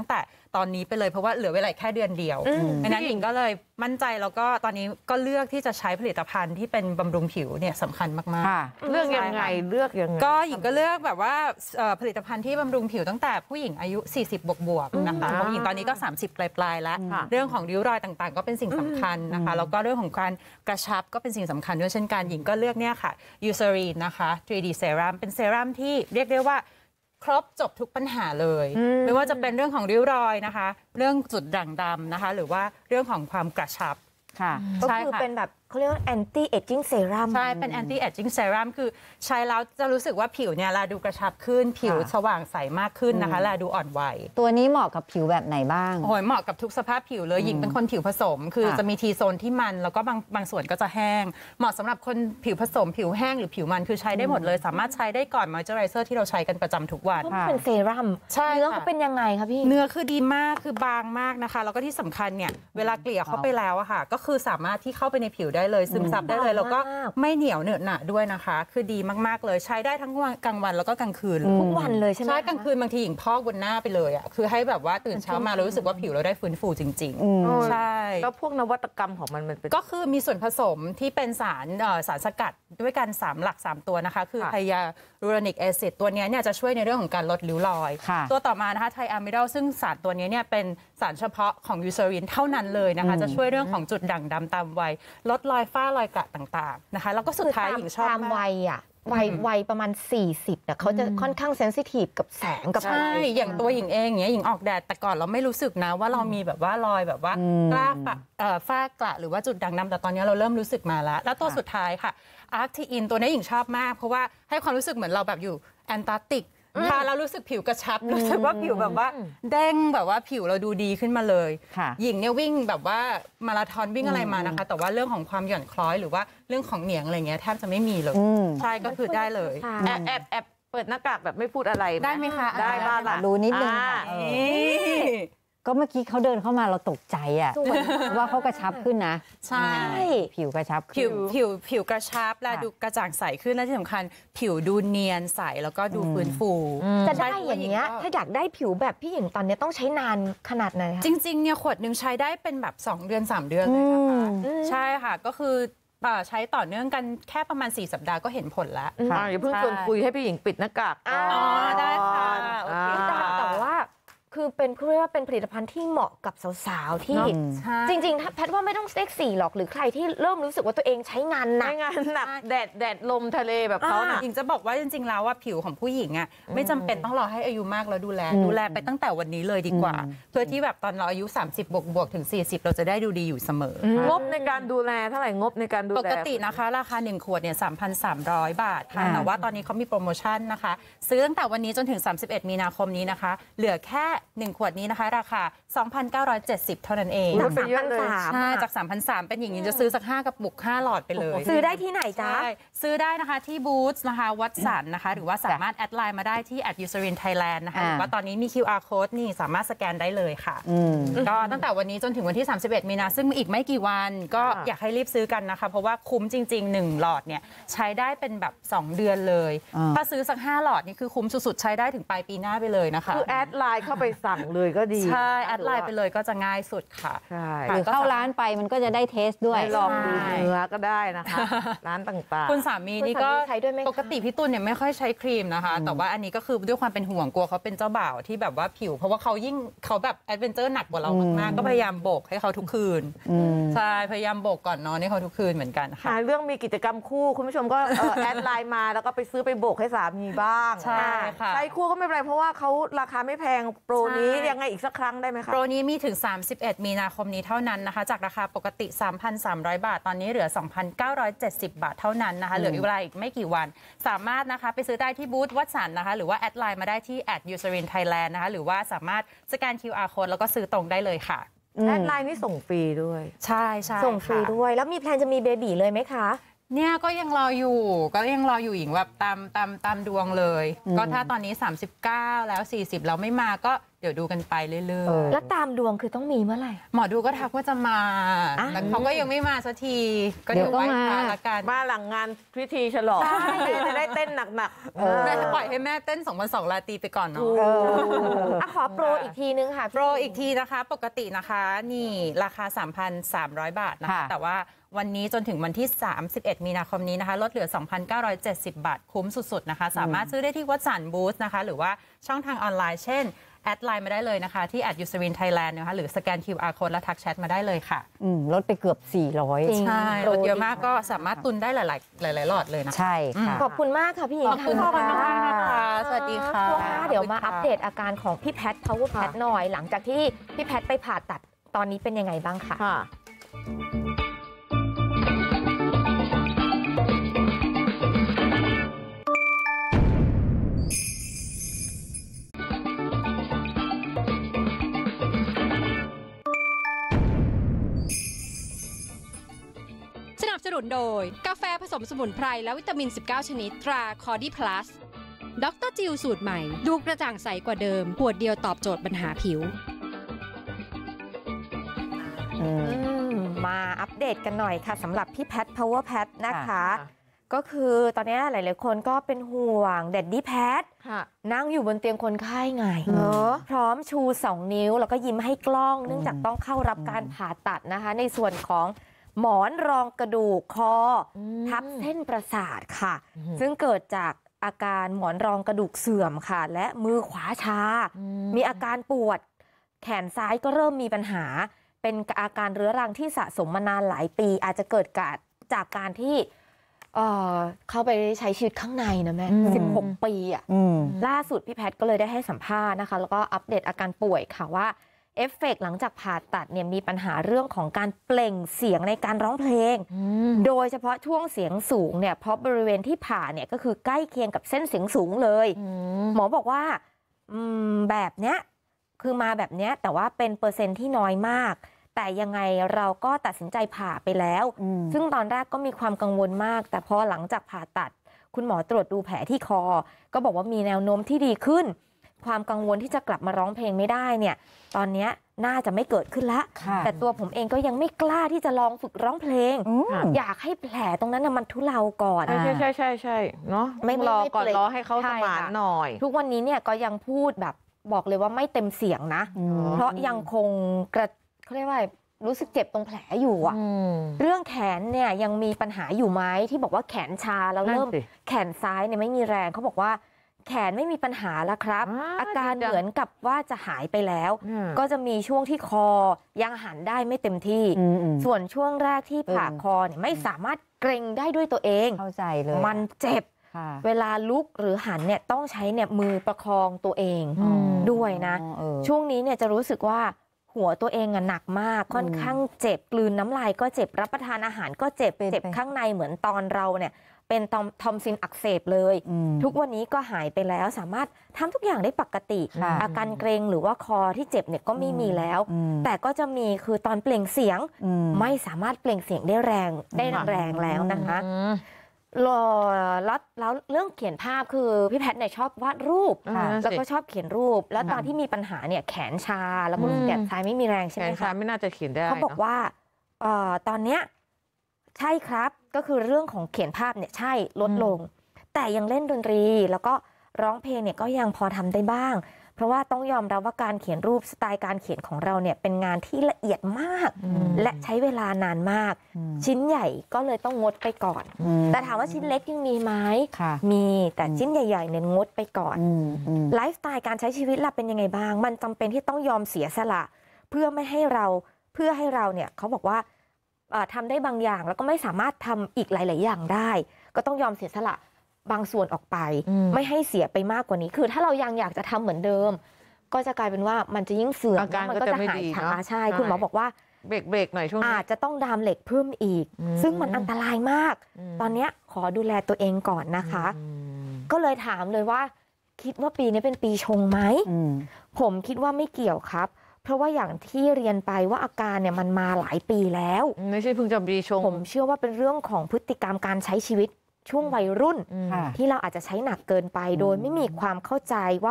ตอนนี้ไปเลยเพราะว่าเหลือเวลาแค่เดือนเดียวดังนั้นหญิงก็เลยมั่นใจแล้วก็ตอนนี้ก็เลือกที่จะใช้ผลิตภัณฑ์ที่เป็นบำรุงผิวเนี่ยสำคัญมากๆเลือกยังไงก็หญิงก็เลือกแบบว่าผลิตภัณฑ์ที่บำรุงผิวตั้งแต่ผู้หญิงอายุ40บวกๆนะคะเพราะหญิงตอนนี้ก็30ปลายๆแล้วเรื่องของริ้วรอยต่างๆก็เป็นสิ่งสำคัญนะคะแล้วก็เรื่องของการกระชับก็เป็นสิ่งสำคัญด้วยเช่นกันหญิงก็เลือกเนี่ยค่ะ Eucerin นะคะ 3D Serum เป็นเซรั่มที่เรียกได้ว่าครบจบทุกปัญหาเลยไม่ว่าจะเป็นเรื่องของริ้วรอยนะคะเรื่องจุดด่างดำนะคะหรือว่าเรื่องของความกระชับก็คือเป็นแบบเขาเรียกว่า anti aging serum ใช่เป็น anti aging serum คือใช้แล้วจะรู้สึกว่าผิวเนี่ยดูกระชับขึ้นผิวสว่างใสมากขึ้นนะคะและดูอ่อนวัยตัวนี้เหมาะกับผิวแบบไหนบ้างโอ้ยเหมาะกับทุกสภาพผิวเลยหญิงเป็นคนผิวผสมคือจะมีทีโซนที่มันแล้วก็บางส่วนก็จะแห้งเหมาะสำหรับคนผิวผสมผิวแห้งหรือผิวมันคือใช้ได้หมดเลยสามารถใช้ได้ก่อนมอยเจอไรเซอร์ที่เราใช้กันประจำทุกวันเป็นเซรั่มใช่เนื้อเขาเป็นยังไงคะพี่เนื้อคือดีมากคือบางมากนะคะแล้วก็ที่สำคัญเนี่ยเวลาเกลี่ยเข้าไปแล้วอะค่ะก็คือสามารถที่เข้าไปในผิวได้เลยซึมซับได้เลยแล้วก็ไม่เหนียวเหนอะหนะด้วยนะคะคือดีมากๆเลยใช้ได้ทั้งกลางวันแล้วก็กลางคืนทุกวันเลยใช่ไหมใช่กลางคืนบางทีหญิงพอกบนหน้าไปเลยอ่ะคือให้แบบว่าตื่นเช้ามาเรารู้สึกว่าผิวเราได้ฟื้นฟูจริงๆใช่แล้วพวกนวัตกรรมของมันเป็นก็คือมีส่วนผสมที่เป็นสารสกัดด้วยกัน3 หลัก 3 ตัวนะคะคือไฮยาลูโรนิกแอซิดตัวนี้เนี่ยจะช่วยในเรื่องของการลดริ้วรอยตัวต่อมานะคะไทอะมิดอลซึ่งสารตัวนี้เนี่ยเป็นสารเฉพาะของยูเซรินเท่านั้นเลยนะคะจะช่วยเรื่องของจุดด่างดำตามวัยลดรอยฝ้ารอยกระต่างๆนะคะแล้วก็สุดท้ายหญิงชอบตามวัยอ่ะวัยประมาณ40แต่เขาจะค่อนข้างเซนซิทีฟกับแสงกับใช่อย่างตัวหญิงเองอย่างเงี้ยหญิงออกแดดแต่ก่อนเราไม่รู้สึกนะว่าเรามีแบบว่ารอยแบบว่ากล้าฝ้ากระหรือว่าจุดด่างดำแต่ตอนนี้เราเริ่มรู้สึกมาแล้วตัวสุดท้ายค่ะอาร์ทีอินตัวนี้หญิงชอบมากเพราะว่าให้ความรู้สึกเหมือนเราแบบอยู่แอนตาร์กติกทาแล้วรู้สึกผิวกระชับรู้สึกว่าผิวแบบว่าเด้งแบบว่าผิวเราดูดีขึ้นมาเลยหญิงเนี่ยวิ่งแบบว่ามาราธอนวิ่งอะไรมานะคะแต่ว่าเรื่องของความหย่อนคล้อยหรือว่าเรื่องของเหนียงอะไรเงี้ยแทบจะไม่มีเลยใช่ก็คือได้เลยแอบเปิดหน้ากากแบบไม่พูดอะไรได้ไหมคะได้บ้างดูนิดนึงก็เมื่อกี้เขาเดินเข้ามาเราตกใจอะว่าเขากระชับขึ้นนะใช่ผิวกระชับผิวกระชับและดูกระจ่างใสขึ้นและที่สำคัญผิวดูเนียนใสแล้วก็ดูฟื้นฟูจะได้อย่างเงี้ยถ้าอยากได้ผิวแบบพี่หญิงตอนนี้ต้องใช้นานขนาดไหนคะจริงๆเนี่ยขวดนึงใช้ได้เป็นแบบ2 เดือน 3 เดือนเลยนะคะใช่ค่ะก็คือใช้ต่อเนื่องกันแค่ประมาณ4 สัปดาห์ก็เห็นผลแล้วอย่าเพิ่งชวนคุยให้พี่หญิงปิดหน้ากากได้ค่ะแต่ว่าคือเป็นเรียกว่าเป็นผลิตภัณฑ์ที่เหมาะกับสาวๆที่จริงๆแพทย์ว่าไม่ต้องเซ็กซี่หรอกหรือใครที่เริ่มรู้สึกว่าตัวเองใช้งานหนักแดดลมทะเลแบบเขาหญิงจะบอกว่าจริงๆแล้วว่าผิวของผู้หญิงอ่ะไม่จำเป็นต้องรอให้อายุมากแล้วดูแลไปตั้งแต่วันนี้เลยดีกว่าเพื่อที่แบบตอนเราอายุ30บวกถึง40เราจะได้ดูดีอยู่เสมองบในการดูแลเท่าไหร่งบในการดูแลปกตินะคะราคา1 ขวดเนี่ย 3,300 บาทค่ะแต่ว่าตอนนี้เขามีโปรโมชั่นนะคะซื้อตั้งแต่วันนี้จนถึง31 มีนาคมนี้นะคะเหลือแค่1 ขวดนี้นะคะราคา 2,970 เท่านั้นเองจาก 3,300 ใช่จาก 3,300 เป็นอย่างนี้จะซื้อสัก5 กระปุก 5 หลอดไปเลยซื้อได้ที่ไหนจ๊ะซื้อได้นะคะที่บูธนะคะวัตสันนะคะหรือว่าสามารถแอดไลน์มาได้ที่ @Eucerin Thailand นะคะหรือว่าตอนนี้มี QR code นี่สามารถสแกนได้เลยค่ะก็ตั้งแต่วันนี้จนถึงวันที่31 มีนาซึ่งอีกไม่กี่วันก็อยากให้รีบซื้อกันนะคะเพราะว่าคุ้มจริงๆ1 หลอดเนี่ยใช้ได้เป็นแบบ2 เดือนเลยถ้าซื้อสัก5 หลอดนี่คือคุ้มสุดๆใช้ได้ถึงปลายปีหน้าไปเลยนะคะคือแอดไลน์เข้าไปสั่งเลยก็ดีใช่แอดไลน์ไปเลยก็จะง่ายสุดค่ะใช่หรือเข้าร้านไปมันก็จะได้เทสด้วยลองดูเนื้อก็ได้นะคะร้านต่างๆคุณสามีนี่ก็ปกติพี่ตุลเนี่ยไม่ค่อยใช้ครีมนะคะแต่ว่าอันนี้ก็คือด้วยความเป็นห่วงกลัวเขาเป็นเจ้าบ่าวที่แบบว่าผิวเพราะว่าเขาแบบแอดเวนเจอร์หนักกว่าเรามากๆก็พยายามโบกให้เขาทุกคืนใช่พยายามโบกก่อนนอนให้เขาทุกคืนเหมือนกันค่ะเรื่องมีกิจกรรมคู่คุณผู้ชมก็แอดไลน์มาแล้วก็ไปซื้อไปโบกให้สามีบ้างใช่ค่ะใช้คู่ก็ไม่เป็นไรเพราะว่าเขาราคาไม่แพงโปรนี้ยังไงอีกสักครั้งได้ไหมคะโปรนี้มีถึง31 มีนาคมนี้เท่านั้นนะคะจากราคาปกติ 3,300 บาทตอนนี้เหลือ 2,970 บาทเท่านั้นนะคะเหลือเวลาอีกไม่กี่วันสามารถนะคะไปซื้อได้ที่บูธวัตสันนะคะหรือว่าแอดไลน์มาได้ที่ @Eucerin Thailand นะคะหรือว่าสามารถสแกน QR code แล้วก็ซื้อตรงได้เลยค่ะแอดไลน์นี่ส่งฟรีด้วยใช่ส่งฟรีด้วยแล้วมีแพลนจะมีเบบีเลยไหมคะเนี่ยก็ยังรออยู่หญิงแบบตามดวงเลยก็ถ้าตอนนี้39แล้ว40แล้วไม่มาก็เดี๋ยวดูกันไปเรื่อยๆแล้วตามดวงคือต้องมีเมื่อไหร่หมอดูก็ทักว่าจะมาแต่เขาก็ยังไม่มาสักทีก็เดี๋ยวไว้พาละกันมาหลังงานพิธีฉลองแม่จะได้เต้นหนักแม่จะปล่อยให้แม่เต้น2 ราตรีไปก่อนเนาะขอโปรอีกทีนึงค่ะโปรอีกทีนะคะปกตินะคะนี่ราคา 3,300 บาทนะคะแต่ว่าวันนี้จนถึงวันที่31 มีนาคมนี้นะคะลดเหลือ 2,970 บาทคุ้มสุดๆนะคะสามารถซื้อได้ที่วัดสันบูธนะคะหรือว่าช่องทางออนไลน์เช่นแอดไลน์มาได้เลยนะคะที่@USERIN-Thailand นะคะหรือสแกน QR Code และทักแชทมาได้เลยค่ะลดไปเกือบ400 ใช่ลดเยอะมากก็สามารถตุนได้หลายหลอดเลยนะใช่ค่ะขอบคุณมากค่ะพี่หญิงขอบคุณมากนะคะสวัสดีค่ะช่วงหน้าเดี๋ยวมาอัปเดตอาการของพี่แพท Power Pat หน่อยหลังจากที่พี่แพทไปผ่าตัดตอนนี้เป็นยังไงบ้างค่ะสนับสนุนโดยกาแฟผสมสมุนไพรและวิตามิน19ชนิดตราคอร์ดี้พลัสดร.จิลสูตรใหม่ดูกระจ่างใสกว่าเดิมขวดเดียวตอบโจทย์ปัญหาผิวมาอัปเดตกันหน่อยค่ะสำหรับพี่แพท Power Pat นะคะก็คือตอนนี้หลายๆคนก็เป็นห่วงแดดดี้แพทนั่งอยู่บนเตียงคนไข้ไงพร้อมชู2 นิ้วแล้วก็ยิ้มให้กล้องเนื่องจากต้องเข้ารับการผ่าตัดนะคะในส่วนของหมอนรองกระดูกคอทับเส้นประสาทค่ะซึ่งเกิดจากอาการหมอนรองกระดูกเสื่อมค่ะและมือขวาชามีอาการปวดแขนซ้ายก็เริ่มมีปัญหาเป็นอาการเรื้อรังที่สะสมมานานหลายปีอาจจะเกิดจากการที่เข้าไปใช้ชีวิตข้างในนะแม่16 ปีล่าสุดพี่แพทก็เลยได้ให้สัมภาษณ์นะคะแล้วก็อัปเดตอาการป่วยค่ะว่าเอฟเฟกต์หลังจากผ่าตัดเนี่ยมีปัญหาเรื่องของการเปล่งเสียงในการร้องเพลงโดยเฉพาะช่วงเสียงสูงเนี่ยเพราะบริเวณที่ผ่าเนี่ยก็คือใกล้เคียงกับเส้นเสียงสูงเลยหมอบอกว่าแบบเนี้ยคือมาแบบเนี้ยแต่ว่าเป็นเปอร์เซ็นต์ที่น้อยมากแต่ยังไงเราก็ตัดสินใจผ่าไปแล้วซึ่งตอนแรกก็มีความกังวลมากแต่พอหลังจากผ่าตัดคุณหมอตรวจดูแผลที่คอก็บอกว่ามีแนวโน้มที่ดีขึ้นความกังวลที่จะกลับมาร้องเพลงไม่ได้เนี่ยตอนนี้น่าจะไม่เกิดขึ้นละแต่ตัวผมเองก็ยังไม่กล้าที่จะลองฝึกร้องเพลงอยากให้แผลตรงนั้นมันทุเลาก่อนใช่เนาะไม่รอก่อนรอให้เขาสมานหน่อยทุกวันนี้เนี่ยก็ยังพูดแบบบอกเลยว่าไม่เต็มเสียงนะเพราะยังคงเขาเรียกว่ารู้สึกเจ็บตรงแผลอยู่อ่ะเรื่องแขนเนี่ยยังมีปัญหาอยู่ไหมที่บอกว่าแขนชาแล้วเริ่มแขนซ้ายเนี่ยไม่มีแรงเขาบอกว่าแขนไม่มีปัญหาแล้วครับอาการเหมือนกับว่าจะหายไปแล้วก็จะมีช่วงที่คอยังหันได้ไม่เต็มที่ส่วนช่วงแรกที่ผ่าคอเนี่ยไม่สามารถเกร็งได้ด้วยตัวเองเข้าใจเลยมันเจ็บเวลาลุกหรือหันเนี่ยต้องใช้เนี่ยมือประคองตัวเองด้วยนะช่วงนี้เนี่ยจะรู้สึกว่าหัวตัวเองหนักมากค่อนข้างเจ็บกลืนน้ำลายก็เจ็บรับประทานอาหารก็เจ็บข้างในเหมือนตอนเราเนี่ยเป็นทอมซินอักเสบเลยทุกวันนี้ก็หายไปแล้วสามารถทำทุกอย่างได้ปกติอาการเกร็งหรือว่าคอที่เจ็บเนี่ยก็ไม่มีแล้วแต่ก็จะมีคือตอนเปล่งเสียงไม่สามารถเปล่งเสียงได้แรงแล้วนะคะแล้วเรื่องเขียนภาพคือพี่แพทเนี่ยชอบวาดรูปแล้วก็ชอบเขียนรูปแล้วตอนที่มีปัญหาเนี่ยแขนชาแล้วก็แขนซ้ายไม่มีแรงใช่ไหมคะแขนซ้ายไม่น่าจะเขียนได้เขาบอกว่าตอนเนี้ยใช่ครับก็คือเรื่องของเขียนภาพเนี่ยใช่ลดลงแต่ยังเล่นดนตรีแล้วก็ร้องเพลงเนี่ยก็ยังพอทำได้บ้างเพราะว่าต้องยอมรับว่าการเขียนรูปสไตล์การเขียนของเราเนี่ยเป็นงานที่ละเอียดมากและใช้เวลานานมากชิ้นใหญ่ก็เลยต้องงดไปก่อนแต่ถามว่าชิ้นเล็กยังมีไหมมีแต่ชิ้นใหญ่ๆเนี่ยงดไปก่อนไลฟ์สไตล์การใช้ชีวิตเราเป็นยังไงบ้างมันจำเป็นที่ต้องยอมเสียสละเพื่อให้เราเนี่ยเขาบอกว่าทำได้บางอย่างแล้วก็ไม่สามารถทำอีกหลายๆอย่างได้ก็ต้องยอมเสียสละบางส่วนออกไปไม่ให้เสียไปมากกว่านี้คือถ้าเรายังอยากจะทำเหมือนเดิมก็จะกลายเป็นว่ามันจะยิ่งเสื่อมมันก็จะหายช้าใช่คุณหมอบอกว่าเบรกหน่อยช่วงนี้อาจจะต้องดามเหล็กเพิ่มอีกซึ่งมันอันตรายมากตอนนี้ขอดูแลตัวเองก่อนนะคะก็เลยถามเลยว่าคิดว่าปีนี้เป็นปีชงไหมผมคิดว่าไม่เกี่ยวครับเพราะว่าอย่างที่เรียนไปว่าอาการเนี่ยมันมาหลายปีแล้วไม่ใช่เพิ่งจะปีชงผมเชื่อว่าเป็นเรื่องของพฤติกรรมการใช้ชีวิตช่วงวัยรุ่นที่เราอาจจะใช้หนักเกินไปโดยไม่มีความเข้าใจว่า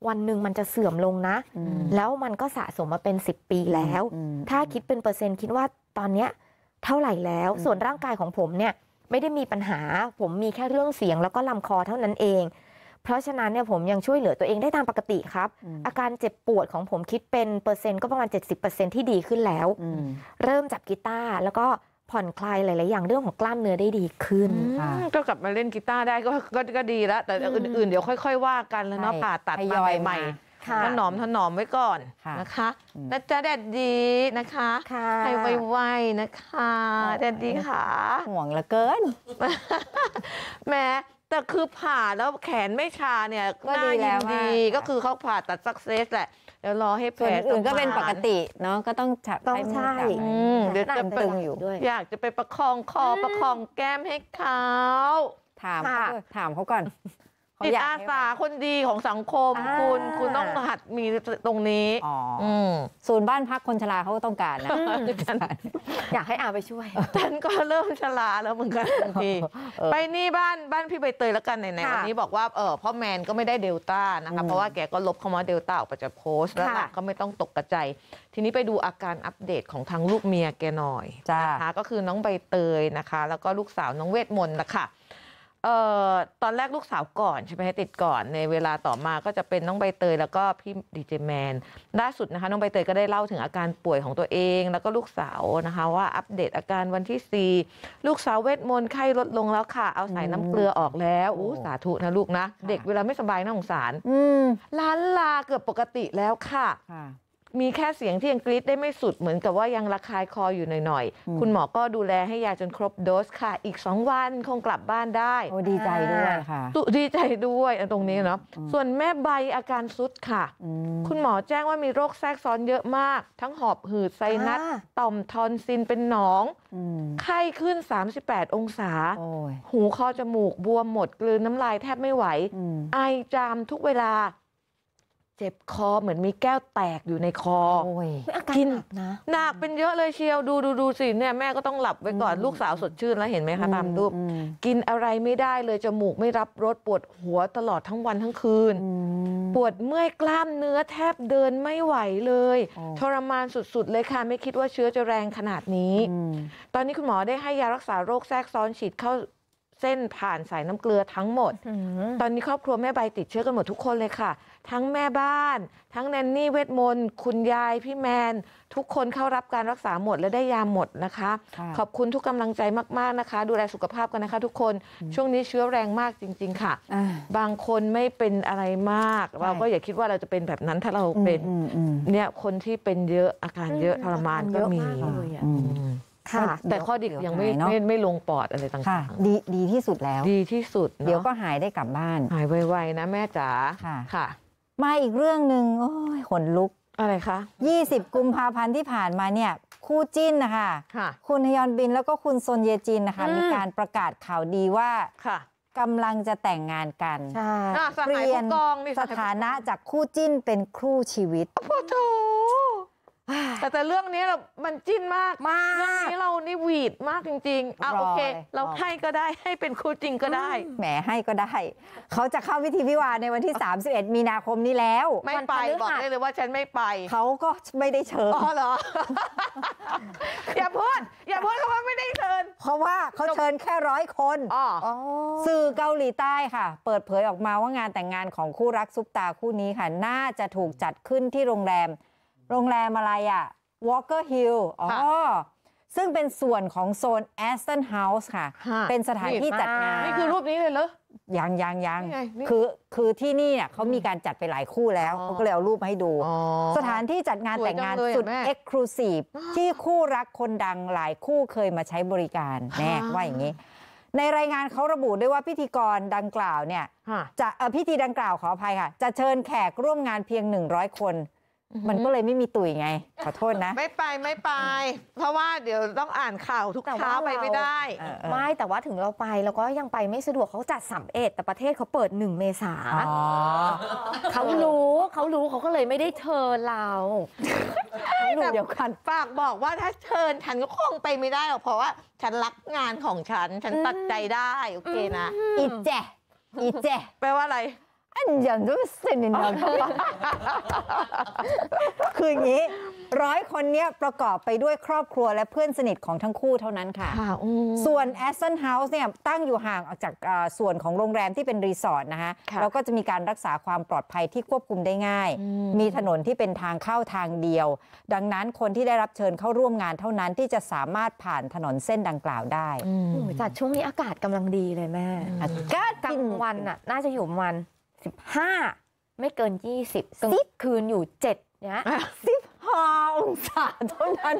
วันหนึ่งมันจะเสื่อมลงนะแล้วมันก็สะสมมาเป็น10 ปีแล้วถ้าคิดเป็นเปอร์เซ็นต์คิดว่าตอนเนี้ยเท่าไหร่แล้วส่วนร่างกายของผมเนี่ยไม่ได้มีปัญหาผมมีแค่เรื่องเสียงแล้วก็ลำคอเท่านั้นเองเพราะฉะนั้นเนี่ยผมยังช่วยเหลือตัวเองได้ตามปกติครับอาการเจ็บปวดของผมคิดเป็นเปอร์เซ็นต์ก็ประมาณ 70% ที่ดีขึ้นแล้วเริ่มจับกีตาร์แล้วก็ผ่อนคลายหลายๆอย่างเรื่องของกล้ามเนื้อได้ดีขึ้นก็กลับมาเล่นกีตาร์ได้ก็ดีแล้วแต่อื่นๆเดี๋ยวค่อยๆว่ากันแล้วเนาะผ่าตัดมาใหม่ๆถนอมไว้ก่อนนะคะนะจ๊ะแดดดีนะคะให้ไวๆนะคะแดดดีค่ะห่วงเหลือเกินแม้แต่คือผ่าแล้วแขนไม่ชาเนี่ยน่ายินดีก็คือเขาผ่าตัดซักเซสแหละเดี๋ยวรอให้แผลอื่นก็เป็นปกติเนาะก็ต้องใช่เดี๋ยวจะตึงอยู่ด้วยอยากจะไปประคองคอประคองแก้มให้เขาถามเขาก่อนจิตอาสาคนดีของสังคมคุณต้องหัดมีตรงนี้ศูนย์บ้านพักคนชราเขาก็ต้องการนะอยากให้อาไปช่วยฉันก็เริ่มชราแล้วเหมือนกันบางทีไปนี่บ้านพี่ใบเตยแล้วกันในวันนี้บอกว่าพ่อแมนก็ไม่ได้เดลต้านะคะเพราะว่าแกก็ลบคำว่าเดลต้าออกไปจากโพสต์แล้วก็ไม่ต้องตกกระใจทีนี้ไปดูอาการอัปเดตของทางลูกเมียแกหน่อยนะคะก็คือน้องใบเตยนะคะแล้วก็ลูกสาวน้องเวทมนต์นะคะตอนแรกลูกสาวก่อนใช่ไหมติดก่อนในเวลาต่อมาก็จะเป็นน้องใบเตยแล้วก็พี่ดีเจแมนล่าสุดนะคะน้องใบเตยก็ได้เล่าถึงอาการป่วยของตัวเองแล้วก็ลูกสาวนะคะว่าอัปเดตอาการวันที่4ลูกสาวเวทมนต์ไข้ลดลงแล้วค่ะเอาสายน้ำเกลือออกแล้วสาธุนะลูกนะเด็กเวลาไม่สบายน่าสงสารล้านลาเกือบปกติแล้วค่ะมีแค่เสียงที่ยังกรี๊ดได้ไม่สุดเหมือนกับว่ายังระคายคออยู่หน่อยๆคุณหมอก็ดูแลให้ยาจนครบโดสค่ะอีก2 วันคงกลับบ้านได้โอ้ดีใจด้วยค่ะดีใจด้วยตรงนี้เนาะส่วนแม่ใบอาการซุดค่ะคุณหมอแจ้งว่ามีโรคแทรกซ้อนเยอะมากทั้งหอบหืดไซนัสต่อมทอนซิลเป็นหนองไข้ขึ้น38 องศาหูคอจมูกบวมหมดกลืนน้ำลายแทบไม่ไหวไอจามทุกเวลาเจ็บคอเหมือนมีแก้วแตกอยู่ในคอกินหนักเป็นเยอะเลยเชียวดูสิเนี่ยแม่ก็ต้องหลับไว้ก่อนลูกสาวสดชื่นแล้วเห็นไหมคะตามรูปกินอะไรไม่ได้เลยจมูกไม่รับรสปวดหัวตลอดทั้งวันทั้งคืนปวดเมื่อยกล้ามเนื้อแทบเดินไม่ไหวเลยทรมานสุดๆเลยค่ะไม่คิดว่าเชื้อจะแรงขนาดนี้ตอนนี้คุณหมอได้ให้ยารักษาโรคแทรกซ้อนฉีดเข้าเส้นผ่านสายน้ำเกลือทั้งหมดตอนนี้ครอบครัวแม่ใบติดเชื้อกันหมดทุกคนเลยค่ะทั้งแม่บ้านทั้งแนนนี่เวทมนต์คุณยายพี่แมนทุกคนเข้ารับการรักษาหมดและได้ยาหมดนะคะขอบคุณทุกกำลังใจมากๆนะคะดูแลสุขภาพกันนะคะทุกคนช่วงนี้เชื้อแรงมากจริงๆค่ะบางคนไม่เป็นอะไรมากเราก็อย่าคิดว่าเราจะเป็นแบบนั้นถ้าเราเป็นเนี่ยคนที่เป็นเยอะอาการเยอะทรมานก็มีแต่ข้อดียังไม่ลงปอดอะไรต่างๆดีที่สุดแล้วดีที่สุดเดี๋ยวก็หายได้กลับบ้านหายไวๆนะแม่จ๋าค่ะมาอีกเรื่องหนึ่งโอ้ยขนลุกอะไรคะ 20 กุมภาพันธ์ที่ผ่านมาเนี่ยคู่จิ้นนะคะคุณฮยอนบินแล้วก็คุณซนเยจินนะคะมีการประกาศข่าวดีว่ากำลังจะแต่งงานกันเปลี่ยนสถานะจากคู่จิ้นเป็นคู่ชีวิตโอ้โหแต่เรื่องนี้มันจิ้นมากเรื่องนี้เรานี่หวีดมากจริงๆโอเคเราให้ก็ได้ให้เป็นคู่จริงก็ได้แหมให้ก็ได้เขาจะเข้าพิธีวิวาห์ในวันที่31 มีนาคมนี้แล้วไม่ไปบอกได้เลยว่าฉันไม่ไปเขาก็ไม่ได้เชิญอ๋อเหรออย่าพูดเขาว่าไม่ได้เชิญเพราะว่าเขาเชิญแค่100 คนสื่อเกาหลีใต้ค่ะเปิดเผยออกมาว่างานแต่งงานของคู่รักซุปตาคู่นี้ค่ะน่าจะถูกจัดขึ้นที่โรงแรมอะไรอ่ะ Walker Hill ซึ่งเป็นส่วนของโซน Aston House ค่ะเป็นสถานที่จัดงานนี่คือรูปนี้เลยเหรอยังคือที่นี่เนี่ยเขามีการจัดไปหลายคู่แล้วเขาก็เลยเอารูปมาให้ดูสถานที่จัดงานแต่งงานสุด Exclusive ที่คู่รักคนดังหลายคู่เคยมาใช้บริการแน่ว่าอย่างนี้ในรายงานเขาระบุด้วยว่าพิธีกรดังกล่าวเนี่ยจะพิธีดังกล่าวขออภัยค่ะจะเชิญแขกร่วมงานเพียง100 คนมันก็เลยไม่มีตุ๋ยไงขอโทษนะไม่ไปเพราะว่าเดี๋ยวต้องอ่านข่าวทุกเช้าไปไม่ได้ไม่แต่ว่าถึงเราไปเราก็ยังไปไม่สะดวกเขาจัด31แต่ประเทศเขาเปิด1 เมษาเขารู้เขาก็เลยไม่ได้เชิญเราเดี๋ยวกันฝากบอกว่าถ้าเชิญฉันก็คงไปไม่ได้หรอกเพราะว่าฉันรักงานของฉันตัดใจได้โอเคนะอีแจแปลว่าอะไรอันอย่างก็เส้นอย่างคืออย่างนี้100 คนเนี้ยประกอบไปด้วยครอบครัวและเพื่อนสนิทของทั้งคู่เท่านั้นค่ะส่วน Aston House เนี่ยตั้งอยู่ห่างออกจากส่วนของโรงแรมที่เป็นรีสอร์ทนะคะแล้วก็จะมีการรักษาความปลอดภัยที่ควบคุมได้ง่ายมีถนนที่เป็นทางเข้าทางเดียวดังนั้นคนที่ได้รับเชิญเข้าร่วมงานเท่านั้นที่จะสามารถผ่านถนนเส้นดังกล่าวได้จัดช่วงนี้อากาศกำลังดีเลยแม่อากาศกลางวันน่ะน่าจะอยู่ประมาณ15ไม่เกิน20คืนอยู่7เนี้ย 15 องศาเท่านั้น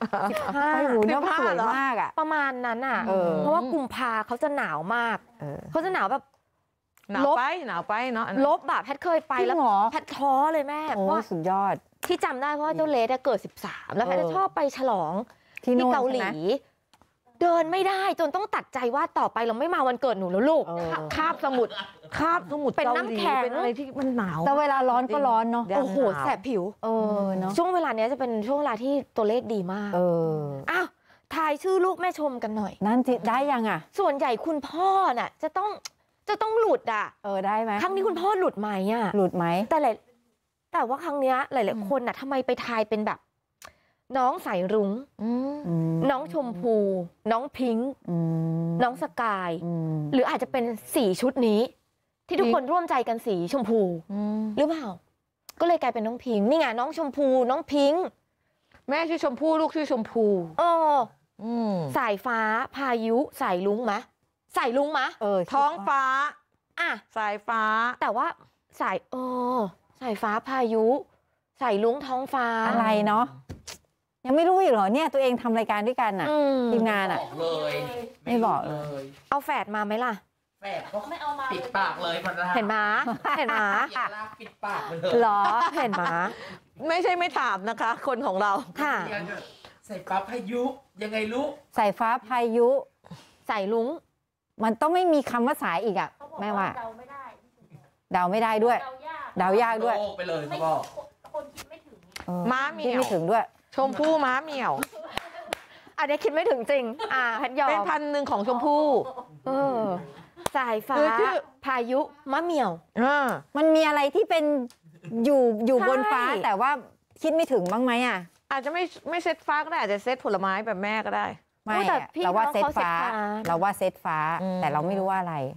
15โอ้โหน่าสวยมากอ่ะประมาณนั้นอ่ะเพราะว่ากุมภาเขาจะหนาวมากเขาจะหนาวแบบหนาวไปเนาะลบแบบแพทเคยไปแล้วแพทท้อเลยแม่โอ้สุดยอดที่จำได้เพราะว่าเจ้าเลสเกิด13แล้วแพทจะชอบไปฉลองที่เกาหลีเดินไม่ได้จนต้องตัดใจว่าต่อไปเราไม่มาวันเกิดหนูแล้วลูกคาบสมุดเป็นน้ำแข็งเป็นอะไรที่มันหนาวแต่เวลาร้อนก็ร้อนเนาะโอ้โหแสบผิวเนาะช่วงเวลานี้จะเป็นช่วงเวลาที่ตัวเลขดีมากอ้าวทายชื่อลูกแม่ชมกันหน่อยนั่นได้ยังอ่ะส่วนใหญ่คุณพ่อน่ะจะต้องหลุดอ่ะได้ไหมครั้งนี้คุณพ่อหลุดไหมอ่ะหลุดไหมแต่ว่าครั้งนี้หลายๆคนน่ะทำไมไปทายเป็นแบบน้องสายรุ้งน้องชมพูน้องพิงค์น้องสกายหรืออาจจะเป็น4ชุดนี้ที่ทุกคนร่วมใจกันสีชมพูหรือเปล่าก็เลยกลายเป็นน้องพิงค์นี่ไงน้องชมพูน้องพิงค์แม่ชื่อชมพู่ลูกชื่อชมพูสายฟ้าพายุสายรุ้งมะสายรุ้งมะท้องฟ้าอ่ะสายฟ้าแต่ว่าสายฟ้าพายุสายรุ้งท้องฟ้าอะไรเนาะยังไม่รู้อีกเหรอเนี่ยตัวเองทำรายการด้วยกันอ่ะทีมงานอ่ะไม่บอกเลยเอาแฝดมาไหมล่ะแฝดก็ไม่เอามาปิดปากเลยมันเห็นไหมปิดปากเลยหรอเห็นไหมไม่ใช่ไม่ถามนะคะคนของเราค่ะใส่ฟ้าพายุยังไงลูกใส่ฟ้าพายุใส่ลุงมันต้องไม่มีคำว่าสายอีกอ่ะแม่ว่าเดาไม่ได้ด้วยเดายากด้วยไปเลยเขาบอกคนคิดไม่ถึงม้าเหมียวไม่ถึงด้วยชมพู่ม้าเหมียวอันนี้คิดไม่ถึงจริงแพทยอมเป็นพันหนึ่งของชมพู่สายฟ้าพายุมะเหมียวมันมีอะไรที่เป็นอยู่บนฟ้าแต่ว่าคิดไม่ถึงบ้างไหมอ่ะอาจจะไม่เซตฟ้าก็ได้อาจจะเซตผลไม้แบบแม่ก็ได้ไม่เราว่าเซตฟ้าแต่เราไม่รู้ว่าอะไร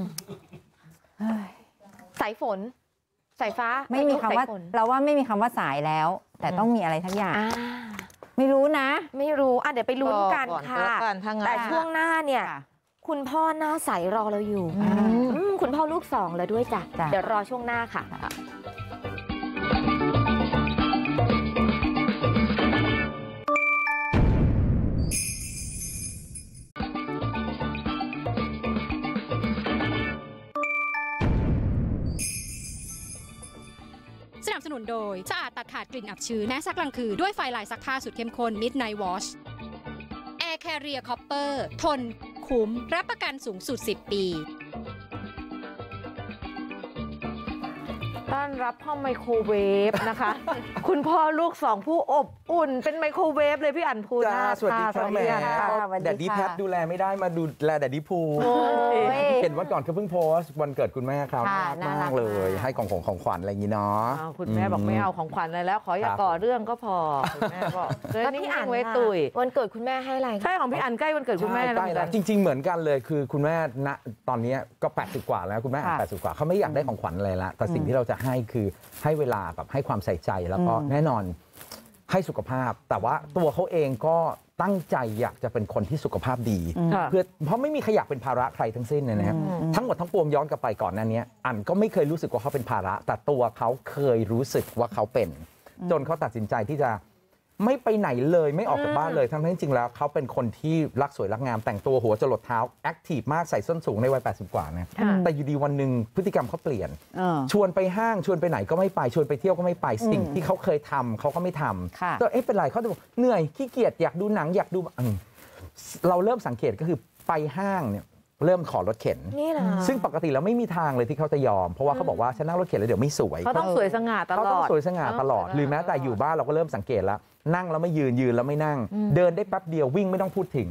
สายฝนสายฟ้าไม่มีคำว่าเราว่าไม่มีคำว่าสายแล้วแต่ต้องมีอะไรทั้งอย่างไม่รู้นะไม่รู้เดี๋ยวไปลุ้นกันค่ะแต่ช่วงหน้าเนี่ยคุณพ่อหน้าใสรอเราอยู่คุณพ่อลูก2แล้วด้วยจ้ะเดี๋ยวรอช่วงหน้าค่ะสนับสนุนโดยสะอาดตัดขาดกลิ่นอับชื้นแม้ซักกลางคืนด้วยไฟลายซักผ้าสุดเข้มข้น Midnight Wash Air Carrier Copper ทนคุ้มรับประกันสูงสุด10 ปีต้อนรับห้องไมโครเวฟนะคะ คุณพ่อลูก2ผู้อบอุ่นเป็นไมโครเวฟเลยพี่อั๋นภูจ้าสวัสดีครับแม่แดดดี้แพทดูแลไม่ได้มาดูแลแดดดี้ภูเห็นวันก่อนเขาเพิ่งโพสต์วันเกิดคุณแม่ครับน่ารักเลยให้ของขวัญอะไรอย่างนี้เนาะคุณแม่บอกไม่เอาของขวัญอะไรแล้วขออย่าก่อเรื่องก็พอคุณแม่บอกแล้วพี่อั๋นไว้ตุยวันเกิดคุณแม่ให้อะไรใช่ของพี่อั๋นใกล้วันเกิดคุณแม่แล้วจริงๆเหมือนกันเลยคือคุณแม่ณตอนนี้ก็80 กว่าแล้วคุณแม่80 กว่าเขาไม่อยากได้ของขวัญอะไรละแต่สิ่งที่เราจะให้คือให้เวลาแบบให้ความใส่ใจแล้วก็แน่นอนให้สุขภาพแต่ว่าตัวเขาเองก็ตั้งใจอยากจะเป็นคนที่สุขภาพดีเพราะไม่มีใครอยากเป็นภาระใครทั้งสิ้นนะครับทั้งหมดทั้งปวงย้อนกลับไปก่อนหน้านี้อันก็ไม่เคยรู้สึกว่าเขาเป็นภาระแต่ตัวเขาเคยรู้สึกว่าเขาเป็นจนเขาตัดสินใจที่จะไม่ไปไหนเลยไม่ออกจากบ้านเลยทั้งที่จริงแล้วเขาเป็นคนที่รักสวยรักงามแต่งตัวหัวจรดเท้าแอคทีฟมากใส่ส้นสูงในวัย80 กว่านะแต่อยู่ดีวันหนึ่งพฤติกรรมเขาเปลี่ยนชวนไปห้างชวนไปไหนก็ไม่ไปชวนไปเที่ยวก็ไม่ไปสิ่งที่เขาเคยทำเขาก็ไม่ทำก็เป็นไรเขาจะบอกเหนื่อยขี้เกียจอยากดูหนังอยากดูเราเริ่มสังเกตก็คือไปห้างเนี่ยเริ่มขอรถเข็นซึ่งปกติแล้วไม่มีทางเลยที่เขาจะยอมเพราะว่าเขาบอกว่าฉันนั่งรถเข็นแล้วเดี๋ยวไม่สวยเขาต้องสวยสง่าตลอดเขาต้องสวยสง่าตลอดหรือแม้แต่อยู่บ้านเราก็เริ่มสังเกตแล้วนั่งแล้วไม่ยืนแล้วไม่นั่งเดินได้แป๊บเดียววิ่งไม่ต้องพูดถึง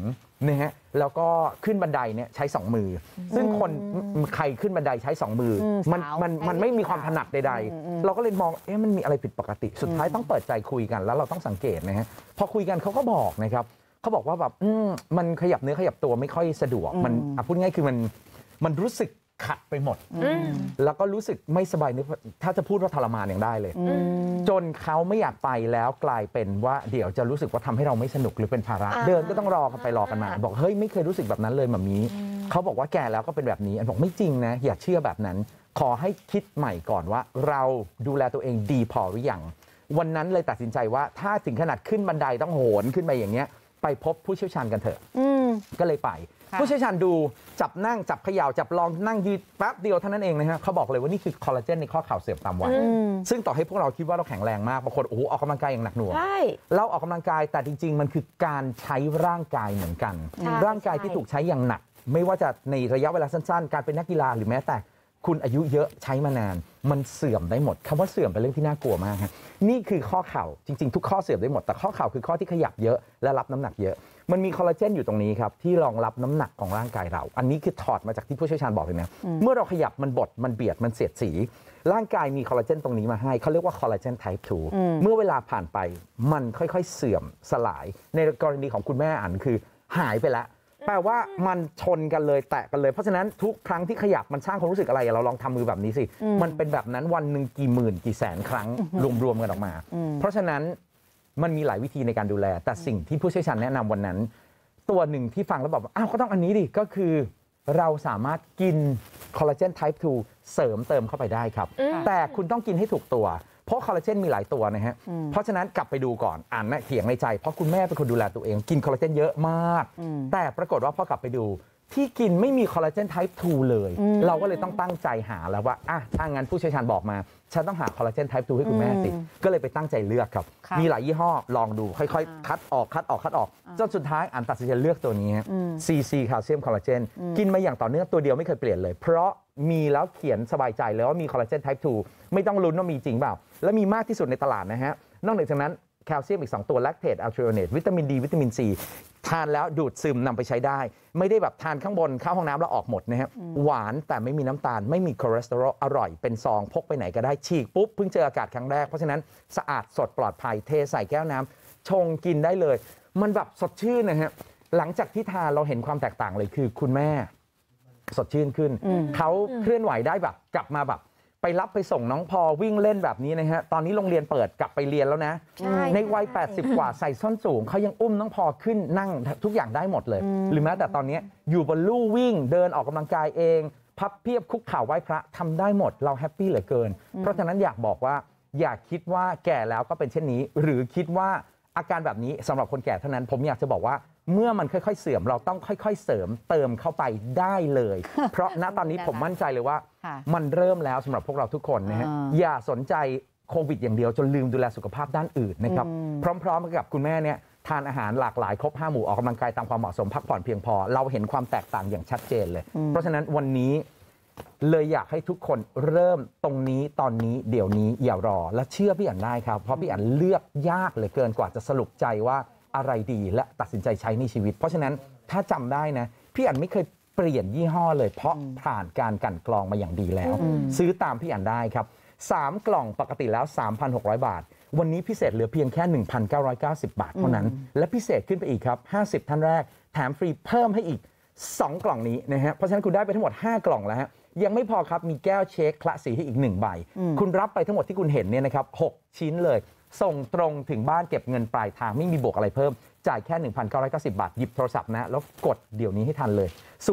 นะฮะแล้วก็ขึ้นบันไดเนี่ยใช้2มือซึ่งคนใครขึ้นบันไดใช้2มือมันไม่มีความถนัดใดๆเราก็เลยมองมันมีอะไรผิดปกติสุดท้ายต้องเปิดใจคุยกันแล้วเราต้องสังเกตนะฮะพอคุยกันเขาก็บอกนะครับเขาบอกว่าแบบมันขยับเนื้อขยับตัวไม่ค่อยสะดวกมันพูดง่ายคือมันรู้สึกขัดไปหมดแล้วก็รู้สึกไม่สบายนึกถ้าจะพูดว่าทรมานอย่างได้เลยจนเขาไม่อยากไปแล้วกลายเป็นว่าเดี๋ยวจะรู้สึกว่าทำให้เราไม่สนุกหรือเป็นภาระเดินก็ต้องรอกันไปรอกันมาบอกเฮ้ยไม่เคยรู้สึกแบบนั้นเลยแบบนี้เขาบอกว่าแก่แล้วก็เป็นแบบนี้อันบอกไม่จริงนะอย่าเชื่อแบบนั้นขอให้คิดใหม่ก่อนว่าเราดูแลตัวเองดีพอหรือยังวันนั้นเลยตัดสินใจว่าถ้าถึงขนาดขึ้นบันไดต้องโหนขึ้นไปอย่างเงี้ยไปพบผู้เชี่ยวชาญกันเถอะก็เลยไปผู้เชี่ยวชาญดูจับนั่งจับเขย่าจับลองนั่งยืดแป๊บเดียวเท่านั้นเองนะฮะเขาบอกเลยว่านี่คือคอลลาเจนในข้อเข่าเสื่อมตามวัยซึ่งต่อให้พวกเราคิดว่าเราแข็งแรงมากบางคนโอ้โหออกกำลังกายอย่างหนักหน่วงเราออกกำลังกายแต่จริงๆมันคือการใช้ร่างกายเหมือนกันร่างกายที่ถูกใช้อย่างหนักไม่ว่าจะในระยะเวลาสั้นๆการเป็นนักกีฬาหรือแม้แต่คุณอายุเยอะใช้มานานมันเสื่อมได้หมดคำว่าเสื่อมเป็นเรื่องที่น่ากลัวมากฮะนี่คือข้อเข่าจริงๆทุกข้อเสื่อมได้หมดแต่ข้อเข่าคือข้อที่ขยับเยอะและรับน้ำหนักเยอะมันมีคอลลาเจนอยู่ตรงนี้ครับที่รองรับน้ำหนักของร่างกายเราอันนี้คือถอดมาจากที่ผู้เชี่ยวชาญบอกเลยนะเมื่อเราขยับมันบดมันเบียดมันเสียดสีร่างกายมีคอลลาเจนตรงนี้มาให้เขาเรียกว่าคอลลาเจน type 2เมื่อเวลาผ่านไปมันค่อยๆเสื่อมสลายในกรณีของคุณแม่อันคือหายไปแล้วแปลว่ามันชนกันเลยแตะกันเลยเพราะฉะนั้นทุกครั้งที่ขยับมันสร้างความรู้สึกอะไรเราลองทำมือแบบนี้สิมันเป็นแบบนั้นวันหนึ่งกี่หมื่นกี่แสนครั้งรวมๆกันออกมาเพราะฉะนั้นมันมีหลายวิธีในการดูแลแต่สิ่งที่ผู้เชี่ยวชาญแนะนำวันนั้นตัวหนึ่งที่ฟังแล้วบอกว่าอ้าวก็ต้องอันนี้ดิก็คือเราสามารถกินคอลลาเจน type 2เสริมเติมเข้าไปได้ครับแต่คุณต้องกินให้ถูกตัวเพราะคอลลาเจนมีหลายตัวนะฮะเพราะฉะนั้นกลับไปดูก่อนอ่านนะเถียงในใจเพราะคุณแม่เป็นคนดูแลตัวเองกินคอลลาเจนเยอะมากแต่ปรากฏว่าพอกลับไปดูที่กินไม่มีคอลลาเจน type 2เลยเราก็เลยต้องตั้งใจหาแล้วว่าถ้างั้นผู้เชี่ยวชาญบอกมาฉันต้องหาคอลลาเจน type 2ให้คุณแม่สิก็เลยไปตั้งใจเลือกครับมีหลายยี่ห้อลองดูค่อยๆคัดออกจนสุดท้ายอ่านตัดสินใจเลือกตัวนี้ CC แคลเซียมคอลลาเจนกินมาอย่างต่อเนื่องตัวเดียวไม่เคยเปลี่ยนเลยเพราะมีแล้วเขียนสบายใจเลยว่ามีคอลลาเจน type 2ไม่ต้องลุ้นว่ามีจริงเปล่าและมีมากที่สุดในตลาดนะฮะนอกจากนั้นแคลเซียมอีก2ตัวแลคเตตอัลทริโอเนตวิตามินดีวิตามินซีทานแล้วดูดซึมนำไปใช้ได้ไม่ได้แบบทานข้างบนเข้าห้องน้ำแล้วออกหมดนะครับหวานแต่ไม่มีน้ำตาลไม่มีคอเลสเตอรอลอร่อยเป็นซองพกไปไหนก็ได้ฉีกปุ๊บเพิ่งเจออากาศครั้งแรกเพราะฉะนั้นสะอาดสดปลอดภัยเทใส่แก้วน้ำชงกินได้เลยมันแบบสดชื่นนะฮะหลังจากที่ทานเราเห็นความแตกต่างเลยคือคุณแม่สดชื่นขึ้นเขาเคลื่อนไหวได้แบบกลับมาแบบไปรับไปส่งน้องพอวิ่งเล่นแบบนี้นะฮะตอนนี้โรงเรียนเปิดกลับไปเรียนแล้วนะในวัย80กว่าใส่ส้นสูงเขายังอุ้มน้องพอขึ้นนั่งทุกอย่างได้หมดเลยหรือแม้แต่ตอนนี้อยู่บนลู่วิ่งเดินออกกำลังกายเองพับเพียบคุกเข่าไหว้พระทำได้หมดเราแฮปปี้เหลือเกินเพราะฉะนั้นอยากบอกว่าอย่าคิดว่าแก่แล้วก็เป็นเช่นนี้หรือคิดว่าอาการแบบนี้สำหรับคนแก่เท่านั้นผมอยากจะบอกว่าเมื่อมันค่อยๆเสื่อมเราต้องค่อยๆเสริมเติมเข้าไปได้เลยเพราะณตอนนี้ผมมั่นใจเลยว่ามันเริ่มแล้วสำหรับพวกเราทุกคนนะฮะอย่าสนใจโควิดอย่างเดียวจนลืมดูแลสุขภาพด้านอื่นนะครับพร้อมๆกับคุณแม่เนี่ยทานอาหารหลากหลายครบ5 หมู่ออกกำลังกายตามความเหมาะสมพักผ่อนเพียงพอเราเห็นความแตกต่างอย่างชัดเจนเลยเพราะฉะนั้นวันนี้เลยอยากให้ทุกคนเริ่มตรงนี้ตอนนี้เดี๋ยวนี้อย่ารอและเชื่อพี่อั๋นได้ครับเพราะพี่อั๋นเลือกยากเหลือเกินกว่าจะสรุปใจว่าอะไรดีและตัดสินใจใช้ในชีวิตเพราะฉะนั้นถ้าจำได้นะพี่อั๋นไม่เคยเปลี่ยนยี่ห้อเลยเพราะผ่านการกลั่นกรองมาอย่างดีแล้วซื้อตามพี่อั๋นได้ครับ3 กล่องปกติแล้ว 3,600 บาทวันนี้พิเศษเหลือเพียงแค่ 1,990 บาทเท่านั้นและพิเศษขึ้นไปอีกครับ50ท่านแรกแถมฟรีเพิ่มให้อีก2 กล่องนี้นะฮะเพราะฉะนั้นคุณได้ไปทั้งหมด5 กล่องแล้วฮะยังไม่พอครับมีแก้วเช็คคละสีให้อีก1 ใบคุณรับไปทั้งหมดที่คุณเห็นเนี่ยนะครับ6 ชิ้นเลยส่งตรงถึงบ้านเก็บเงินปลายทางไม่มีบวกอะไรเพิ่มจ่ายแค่ 1,990 บาทหยิบโทรศัพท์นะแล้วกดเดี๋ยวนี้ให้ทันเลย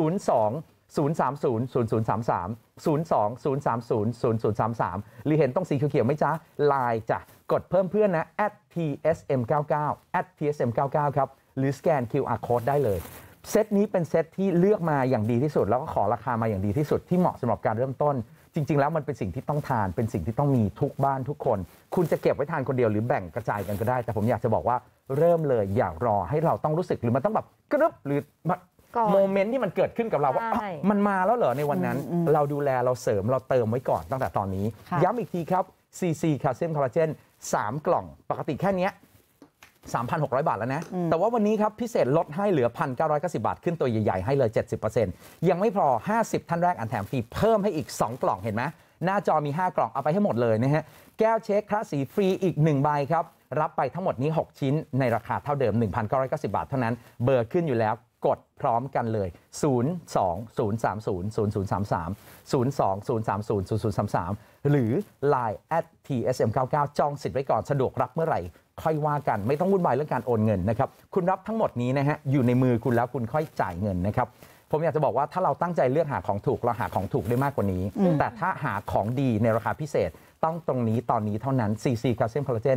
02-030-0033 02-030-0033หรือเห็นตรงสีเขียวๆไหมจ๊ะไลน์จ้ะกดเพิ่มเพื่อนนะ @tsm99 @tsm99 ครับหรือสแกน QR Code ได้เลยเซตนี้เป็นเซตที่เลือกมาอย่างดีที่สุดแล้วก็ขอราคามาอย่างดีที่สุดที่เหมาะสำหรับการเริ่มต้นจริงๆแล้วมันเป็นสิ่งที่ต้องทานเป็นสิ่งที่ต้องมีทุกบ้านทุกคนคุณจะเก็บไว้ทานคนเดียวหรือแบ่งกระจายกันก็ได้แต่ผมอยากจะบอกว่าเริ่มเลยอย่ารอให้เราต้องรู้สึกหรือมันต้องแบบกรึบหรือโมเมนต์ที่มันเกิดขึ้นกับเราว่ามันมาแล้วเหรอในวันนั้นเราดูแลเราเสริมเราเติมไว้ก่อนตั้งแต่ตอนนี้ย้ำอีกทีครับ CC แคลเซียมคอลลาเจน3 กล่องปกติแค่นี้ 3,600 บาทแล้วนะแต่ว่าวันนี้ครับพิเศษลดให้เหลือ 1,990 บาทขึ้นตัวใหญ่ๆให้เลย 70% ยังไม่พอ50ท่านแรกอันแถมฟรีเพิ่มให้อีก2กล่องเห็นไหมหน้าจอมี5กล่องเอาไปให้หมดเลยนะฮะแก้วเช็คคละสีฟรีอีก1ใบครับรับไปทั้งหมดนี้6ชิ้นในราคาเท่าเดิม 1,990 บาทเท่านั้นเบอร์ขึ้นอยู่แล้วกดพร้อมกันเลย 02-030-0033 หรือ Line @tsm99 จองสิทธิ์ไว้ก่อนสะดวกรับเมื่อไหร่ค่อยว่ากันไม่ต้องวุ่นวายเรื่องการโอนเงินนะครับคุณรับทั้งหมดนี้นะฮะอยู่ในมือคุณแล้วคุณค่อยจ่ายเงินนะครับผมอยากจะบอกว่าถ้าเราตั้งใจเลือกหาของถูกเราหาของถูกได้มากกว่านี้แต่ถ้าหาของดีในราคาพิเศษต้องตรงนี้ตอนนี้เท่านั้น CC Calcium Collagen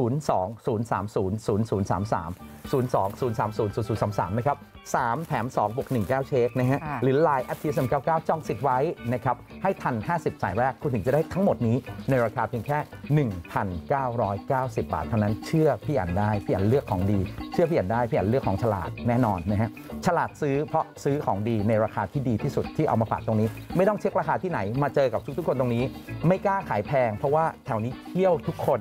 02-030-0033 นะครับ3แถม2บวก1แก้วเช็คนะฮะหรือ Line @tsm99 จองสิทธิ์ไว้นะครับให้ทัน50สายแรกคุณถึงจะได้ทั้งหมดนี้ในราคาเพียงแค่ 1,990 บาทเท่านั้นเชื่อพี่อันได้พี่อันเลือกของดีเชื่อพี่อันได้พี่อันเลือกของฉลาดแน่นอนนะฮะฉลาดซื้อเพราะซื้อของดีในราคาที่ดีที่สุดที่เอามาฝากตรงนี้ไม่ต้องเช็คราคาที่ไหนมาเจอกับทุกๆคนตรงนี้ไม่กล้าขายแพงเพราะว่าแถวนี้เที่ยวทุกคน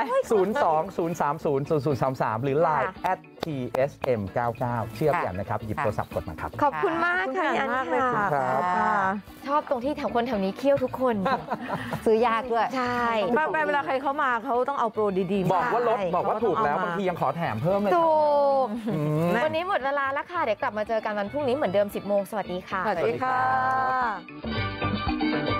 02-030-0033 หรือ Line @tsm99 เชื่อกันนะครับหยิบโทรศัพท์กดมาครับขอบคุณมากค่ะอันเลยค่ะ ชอบตรงที่แถวคนแถวนี้เคี่ยวทุกคนซื้อยากด้วยใช่เวลาใครเข้ามาเขาต้องเอาโปรดีๆบอกว่าลดบอกว่าถูกแล้วบางทียังขอแถมเพิ่มเลยถูกวันนี้หมดเวลาแล้วค่ะเดี๋ยวกลับมาเจอกันวันพรุ่งนี้เหมือนเดิม 10 โมงสวัสดีค่ะสวัสดีค่ะ